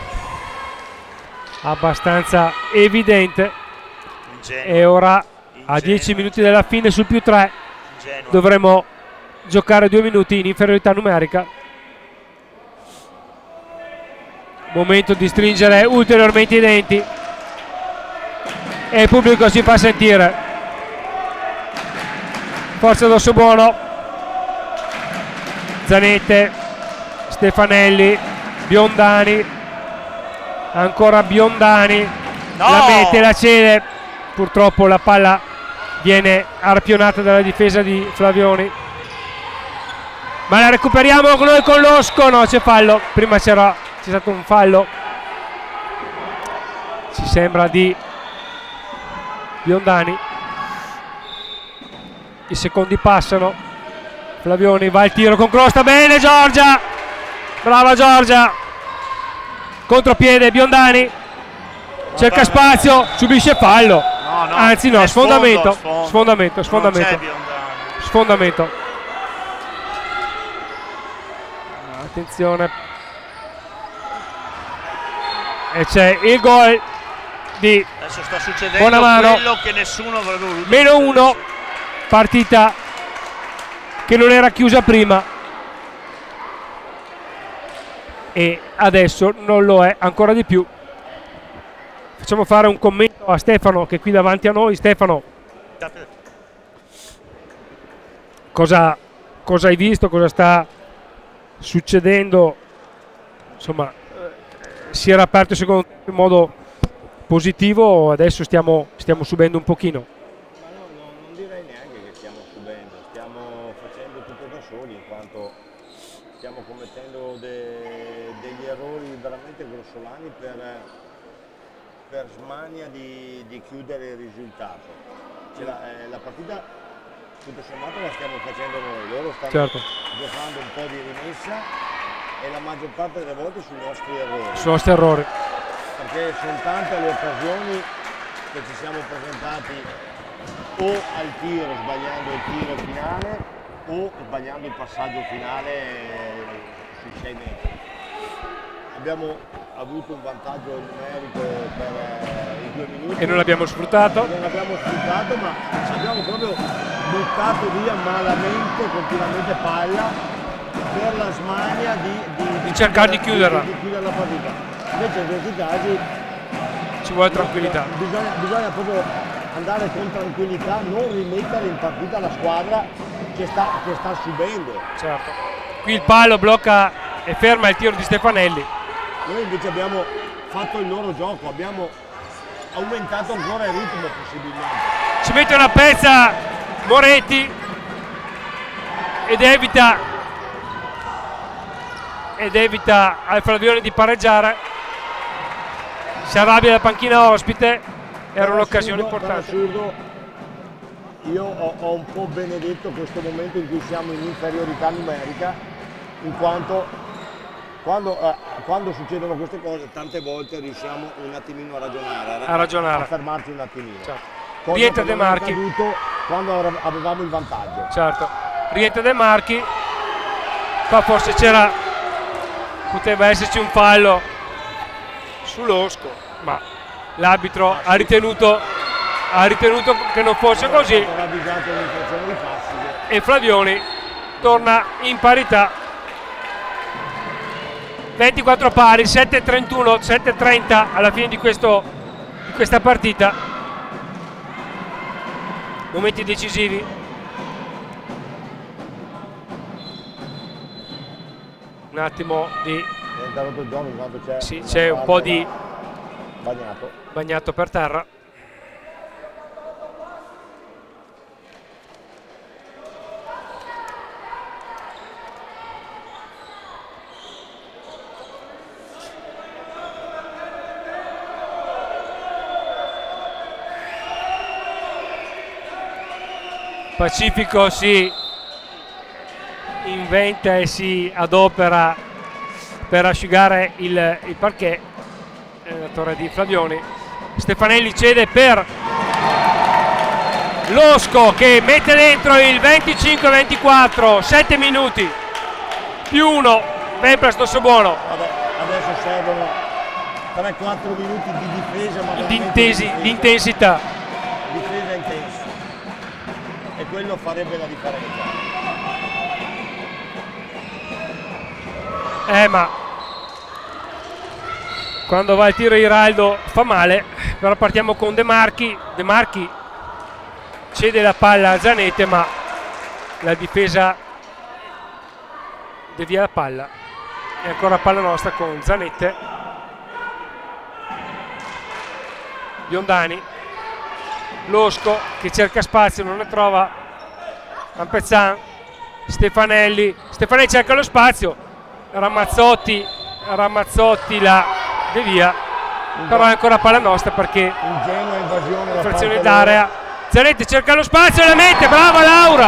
abbastanza evidente. E ora a 10 minuti dalla fine sul +3 dovremo giocare 2 minuti in inferiorità numerica. Momento di stringere ulteriormente i denti e il pubblico si fa sentire. Forza Dossobuono. Zanetti, Stefanelli, Biondani, ancora Biondani, la mette, la cede, purtroppo la palla viene arpionata dalla difesa di Flavioni, ma la recuperiamo noi con Losco. No, c'è fallo, prima c'è stato un fallo, ci sembra di Biondani. I secondi passano, Flavioni va al tiro con Crosta, bene Giorgia, brava Giorgia, contropiede Biondani, cerca spazio, subisce fallo, anzi no, sfondamento. Attenzione, e c'è il gol di adesso sta succedendo Bonamano. Quello che nessuno avrebbe voluto. -1, partita che non era chiusa prima e adesso non lo è ancora di più. Facciamo fare un commento a Stefano, che è qui davanti a noi. Stefano, cosa hai visto, cosa sta succedendo? Insomma, si era aperto secondo te in modo positivo, adesso stiamo subendo un pochino. Non direi neanche che stiamo subendo, stiamo facendo tutto da soli, in quanto stiamo commettendo degli errori veramente grossolani per smania di chiudere il risultato. La partita tutto sommato la stiamo facendo noi, loro stanno giocando un po' di rimessa e la maggior parte delle volte sui nostri errori. Perché sono tante le occasioni che ci siamo presentati o al tiro, sbagliando il tiro finale, o sbagliando il passaggio finale sui 6 metri. Abbiamo avuto un vantaggio numerico per i 2 minuti e non l'abbiamo sfruttato. ma abbiamo proprio buttato via malamente, continuamente palla, per la smania di cercare di chiuderla. Di chiudere la partita. Invece in questi casi ci vuole tranquillità. Bisogna proprio andare con tranquillità, non rimettere in partita la squadra che sta subendo. Certo. Qui il palo blocca e ferma il tiro di Stefanelli. Noi invece abbiamo fatto il loro gioco, abbiamo aumentato ancora il ritmo possibilmente. Ci mette una pezza Moretti, ed evita al Flavioni di pareggiare. Si arrabbia la panchina ospite, era un'occasione importante. Io ho un po' benedetto questo momento in cui siamo in inferiorità numerica, in quanto quando succedono queste cose tante volte riusciamo un attimino a ragionare, a fermarci un attimino. Certo. Cosa Rientra De Marchi quando avevamo il vantaggio. Certo, rientra De Marchi, qua forse poteva esserci un fallo sull'Osco, ma l'arbitro ha ritenuto che non fosse così e Flavioni torna in parità. 24 pari, 7-31, 7-30 alla fine di questa partita. Momenti decisivi. Un attimo di... Sì, c'è un po' di bagnato per terra. Pacifico si inventa e si adopera per asciugare il parquet, la torre di Flavioni. Stefanelli cede per l'Osco che mette dentro il 25-24, 7 minuti più 1, ben presto Sobuono. Adesso servono 3-4 minuti di difesa, ma di intensità. Difesa intensa. E quello farebbe la differenza. Ma quando va il tiro Iraldo fa male, però partiamo con De Marchi. De Marchi cede la palla a Zanette, ma la difesa devia la palla. E ancora palla nostra con Zanette. Biondani, l'Osco che cerca spazio, non ne trova. Ampezzan, Stefanelli cerca lo spazio, Ramazzotti la devia, però è ancora palla nostra perché infrazione d'area. Zanetti cerca lo spazio e la mette, brava Laura.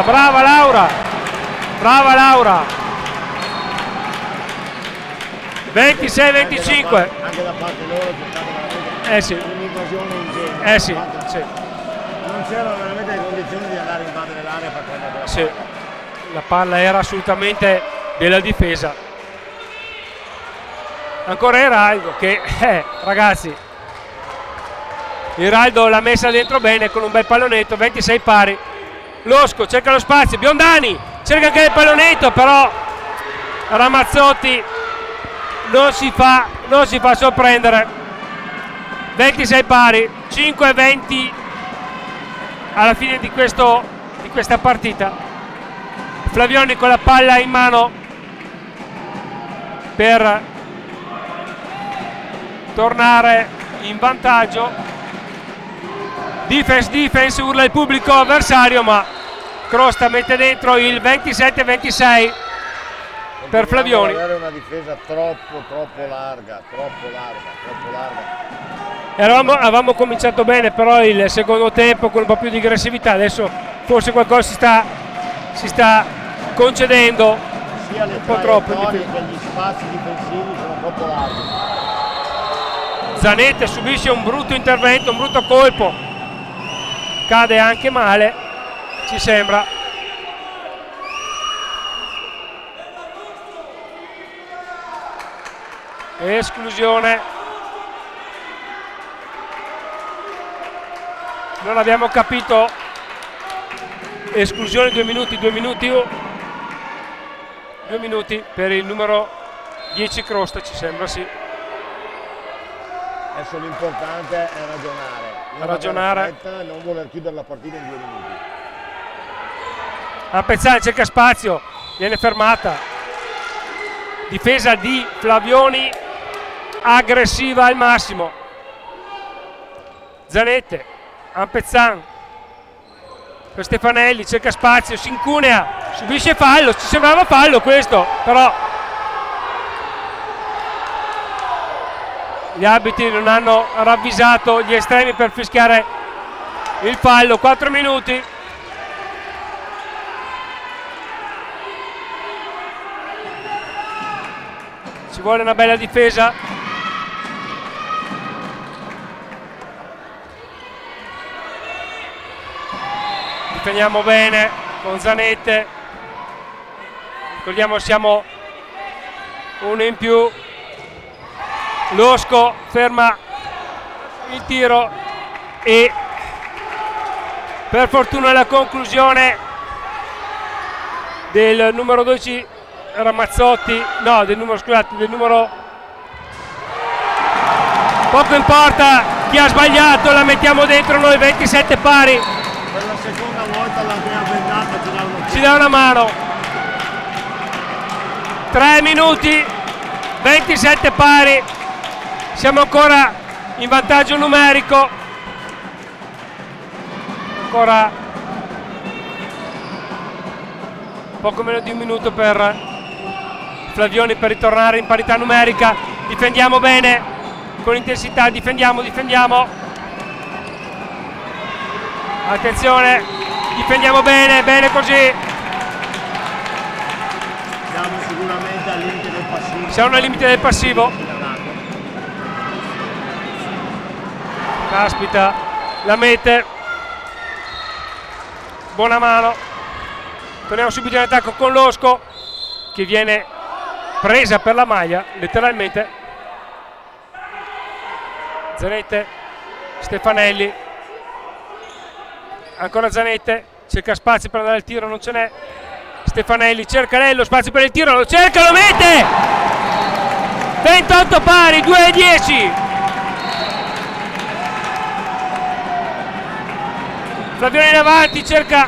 26-25. Anche da parte loro c'è stata un'invasione ingenua. Sì. Non c'erano veramente le condizioni di andare a invadere l'area per prendere la palla. Sì, la palla era assolutamente della difesa. Ancora Iraldo che, ragazzi, Iraldo l'ha messa dentro bene con un bel pallonetto, 26 pari. L'Osco cerca lo spazio, Biondani cerca anche il pallonetto, però Ramazzotti non si fa sorprendere. 26 pari, 5-20 alla fine di questa partita. Flavioni con la palla in mano per tornare in vantaggio. Defense, urla il pubblico avversario, ma Crosta mette dentro il 27-26 per Flavioni. Era una difesa troppo larga. E avevamo cominciato bene, però il secondo tempo con un po' più di aggressività. Adesso forse qualcosa si sta concedendo, sia le un po' troppo. Che gli spazi difensivi sono troppo larghi. Zanette subisce un brutto intervento, un brutto colpo, cade anche male, ci sembra. Esclusione. Non abbiamo capito. Esclusione, 2 minuti per il numero 10 Crosta, ci sembra, sì. Adesso l'importante è ragionare. Non voler chiudere la partita in 2 minuti. Ampezzani cerca spazio, viene fermata. Difesa di Flavioni aggressiva al massimo. Zanette, Ampezzan per Stefanelli, cerca spazio, si incunea subisce fallo, ci sembrava fallo questo, però gli arbitri non hanno ravvisato gli estremi per fischiare il fallo. 4 minuti. Ci vuole una bella difesa. Difendiamo bene con Zanette. Ricordiamo siamo uno in più. Losco ferma il tiro e per fortuna la conclusione del numero 12 Ramazzotti, no, del numero poco importa chi ha sbagliato, la mettiamo dentro noi. 27 pari. Per la seconda volta la mia bendata ci dà una mano. 3 minuti, 27 pari. Siamo ancora in vantaggio numerico. Ancora poco meno di un minuto per Flavioni per ritornare in parità numerica. Difendiamo bene, con intensità, difendiamo. Attenzione, difendiamo bene così. Siamo sicuramente al limite del passivo. Siamo al limite del passivo. Caspita, la mette. Buona mano. Torniamo subito in attacco con Losco, che viene presa per la maglia, letteralmente. Zanette, Stefanelli. Ancora Zanette, cerca spazio per andare al tiro, non ce n'è. Stefanelli cerca lei lo spazio per il tiro, lo cerca, lo mette! 28 pari, 2-10. Flavioni in avanti, cerca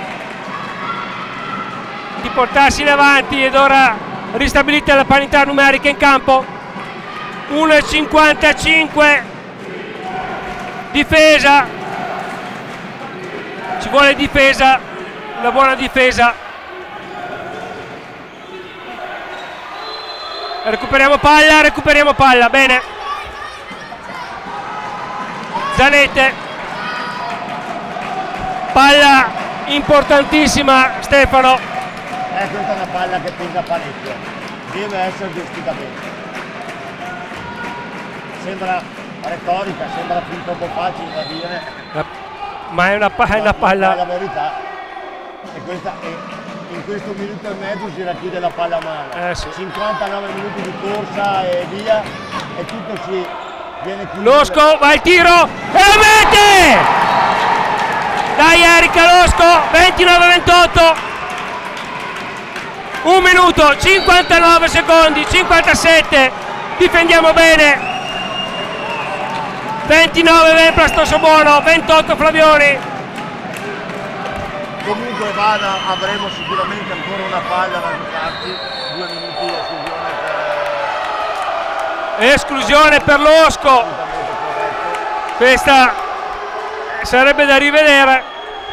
di portarsi in avanti ed ora ristabilita la parità numerica in campo. 1,55. Difesa, ci vuole difesa, una buona difesa. Recuperiamo palla, bene. Zanette, palla importantissima, Stefano. Questa è una palla che pesa parecchio, deve essere gestita bene. Sembra retorica, sembra fin troppo facile da dire, ma è una palla. È la verità. E questa in questo minuto e mezzo si racchiude la palla a mano. Sì. 59 minuti di corsa e via, e tutto si viene chiuso. Losco va al tiro e lo mette! Dai Erika Losco, 29-28. 1 minuto, 59 secondi, 57. Difendiamo bene. 29 Vempra, Stosso Buono, 28 Flavioni. Comunque avremo sicuramente ancora una palla da giocarci. 2 minuti di Esclusione per Losco. Questa sarebbe da rivedere.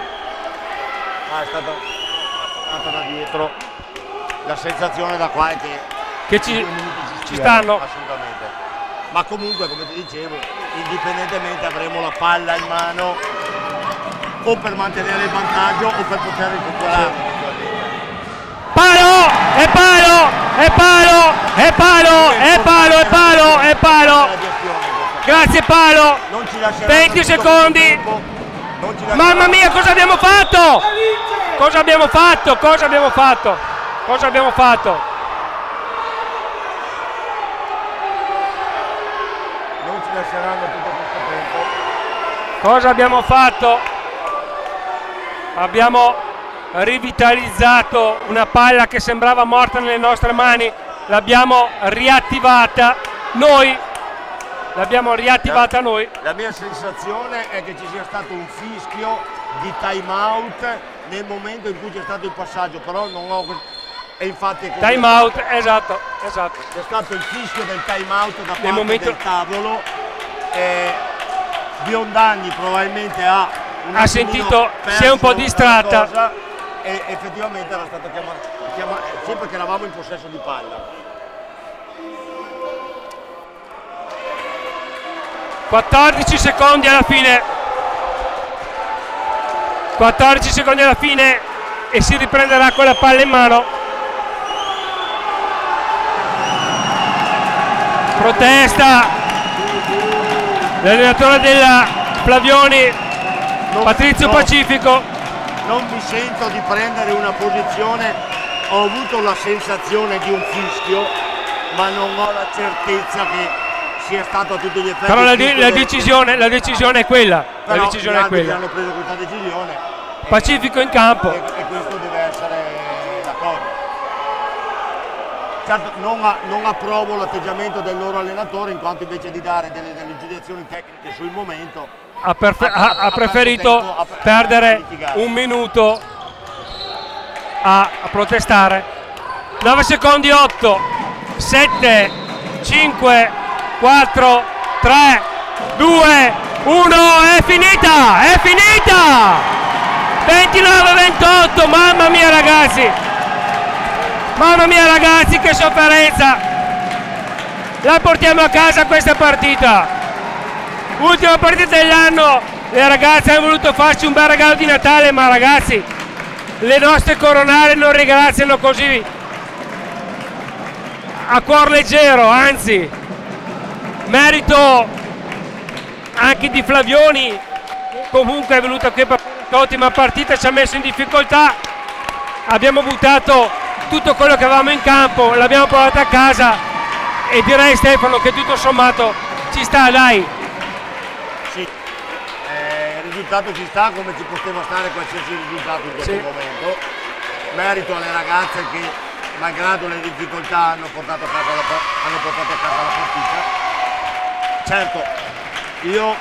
È stata da dietro. La sensazione da qua è che ci stanno. Assolutamente. Ma comunque, come ti dicevo, indipendentemente avremo la palla in mano o per mantenere il vantaggio o per poter recuperare. Palo! È palo! È palo! È palo! È palo! È palo! È palo! Grazie Palo! 20 secondi! Mamma mia, cosa abbiamo fatto? Cosa abbiamo fatto? Cosa abbiamo fatto? Cosa abbiamo fatto? Non ci lasceranno tutto questo tempo. Cosa abbiamo fatto? Abbiamo rivitalizzato una palla che sembrava morta nelle nostre mani, l'abbiamo riattivata noi. L'abbiamo riattivata noi. La mia sensazione è che ci sia stato un fischio di time out nel momento in cui c'è stato il passaggio, però non ho. E infatti time out, esatto. C'è stato il fischio del time out da parte del tavolo. Biondagni probabilmente ha sentito, si è un po' distratta. effettivamente era stato chiamato, sì, perché eravamo in possesso di palla. 14 secondi alla fine. 14 secondi alla fine e si riprenderà con la palla in mano. Protesta l'allenatore della Flavioni, Patrizio Pacifico. Non mi sento di prendere una posizione, ho avuto la sensazione di un fischio, ma non ho la certezza che sia stato a tutti gli effetti. Però la decisione è quella. Però la decisione è quella. hanno preso questa decisione. Pacifico in campo. E questo deve essere la cosa. Certo, non approvo l'atteggiamento del loro allenatore, in quanto invece di dare delle giudicazioni tecniche sul momento ha preferito perdere un minuto a protestare. 9 secondi, 8, 7, 5, 4, 3, 2, 1, è finita! È finita! 29-28, mamma mia ragazzi! Mamma mia ragazzi, che sofferenza! La portiamo a casa questa partita! Ultima partita dell'anno, le ragazze hanno voluto farci un bel regalo di Natale, ma ragazzi, le nostre coronare non ringraziano così a cuor leggero, anzi, merito anche di Flavioni, comunque è venuto qui per l'ultima partita, ci ha messo in difficoltà, abbiamo buttato tutto quello che avevamo in campo, l'abbiamo portato a casa e direi, Stefano, che tutto sommato ci sta, dai. Sì, il risultato ci sta, come ci poteva stare qualsiasi risultato in questo momento. Merito alle ragazze che, malgrado le difficoltà, hanno portato a casa la partita. Certo, io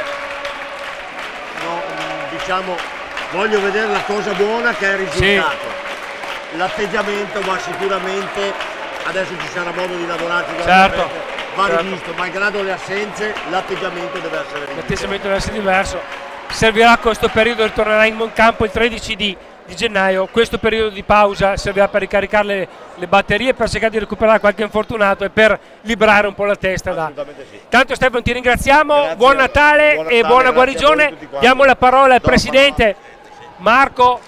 diciamo, voglio vedere la cosa buona che è il risultato. L'atteggiamento va sicuramente, adesso ci sarà modo di lavorarci, va rivisto, malgrado le assenze l'atteggiamento deve essere rivisto. L'atteggiamento deve essere diverso, servirà questo periodo, ritornerà in campo il 13 di gennaio, questo periodo di pausa servirà per ricaricare le batterie, per cercare di recuperare qualche infortunato e per liberare un po' la testa. Sì. Tanto Stefano, ti ringraziamo, buon Natale e buona guarigione. Diamo la parola al presidente Marco,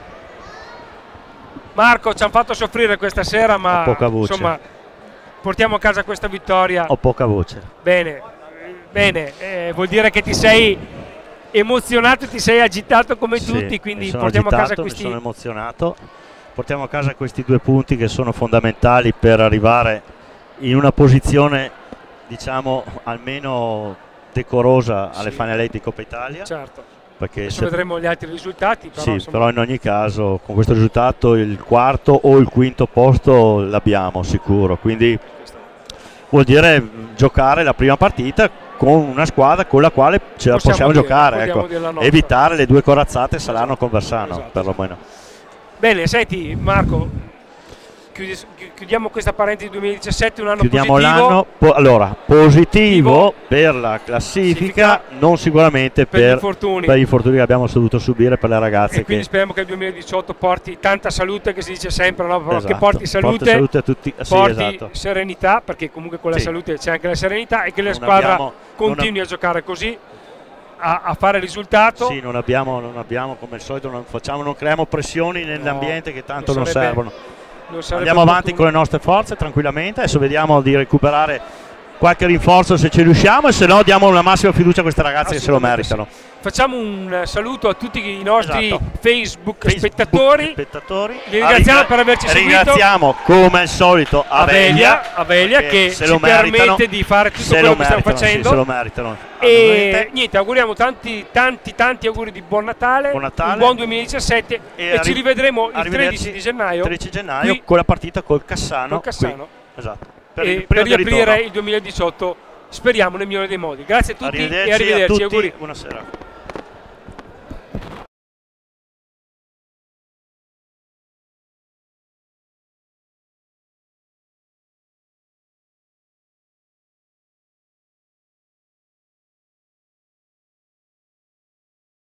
ci hanno fatto soffrire questa sera, ma insomma portiamo a casa questa vittoria. Ho poca voce. Bene, vuol dire che ti sei emozionato, ti sei agitato come tutti, quindi portiamo a casa questi... Mi sono emozionato, portiamo a casa questi 2 punti che sono fondamentali per arrivare in una posizione, diciamo, almeno decorosa alle finalette di Coppa Italia. Certo. Perché adesso vedremo gli altri risultati, però, però in ogni caso con questo risultato il quarto o il quinto posto l'abbiamo sicuro, quindi vuol dire giocare la prima partita con una squadra con la quale ce la possiamo giocare, ecco. Evitare le 2 corazzate Salerno con Versano, perlomeno. Bene, senti Marco, chiudiamo questa parentesi 2017, un anno chiudiamo positivo. Allora, positivo per la classifica, non sicuramente per gli infortuni che abbiamo dovuto subire per le ragazze. E quindi speriamo che il 2018 porti tanta salute, che si dice sempre, no? Esatto, che porti salute a tutti, porti serenità, perché comunque con la salute c'è anche la serenità, e che la squadra continui a giocare così, a fare risultato. Sì, non abbiamo come al solito, non creiamo pressioni nell'ambiente che tanto non servono. Andiamo avanti con le nostre forze tranquillamente, adesso vediamo di recuperare qualche rinforzo se ci riusciamo, e se no diamo la massima fiducia a queste ragazze che se lo meritano. Sì. Facciamo un saluto a tutti i nostri Facebook spettatori. Li ringraziamo per averci seguito. Ringraziamo come al solito Avelia che ci permette di fare tutto quello che stiamo facendo. Se lo meritano. E niente, auguriamo tanti auguri di buon Natale, un buon 2017 e ci rivedremo il 13 di gennaio, con la partita col Cassano. Esatto. Per riaprire il 2018, speriamo nel migliore dei modi. Grazie a tutti e arrivederci. Buonasera.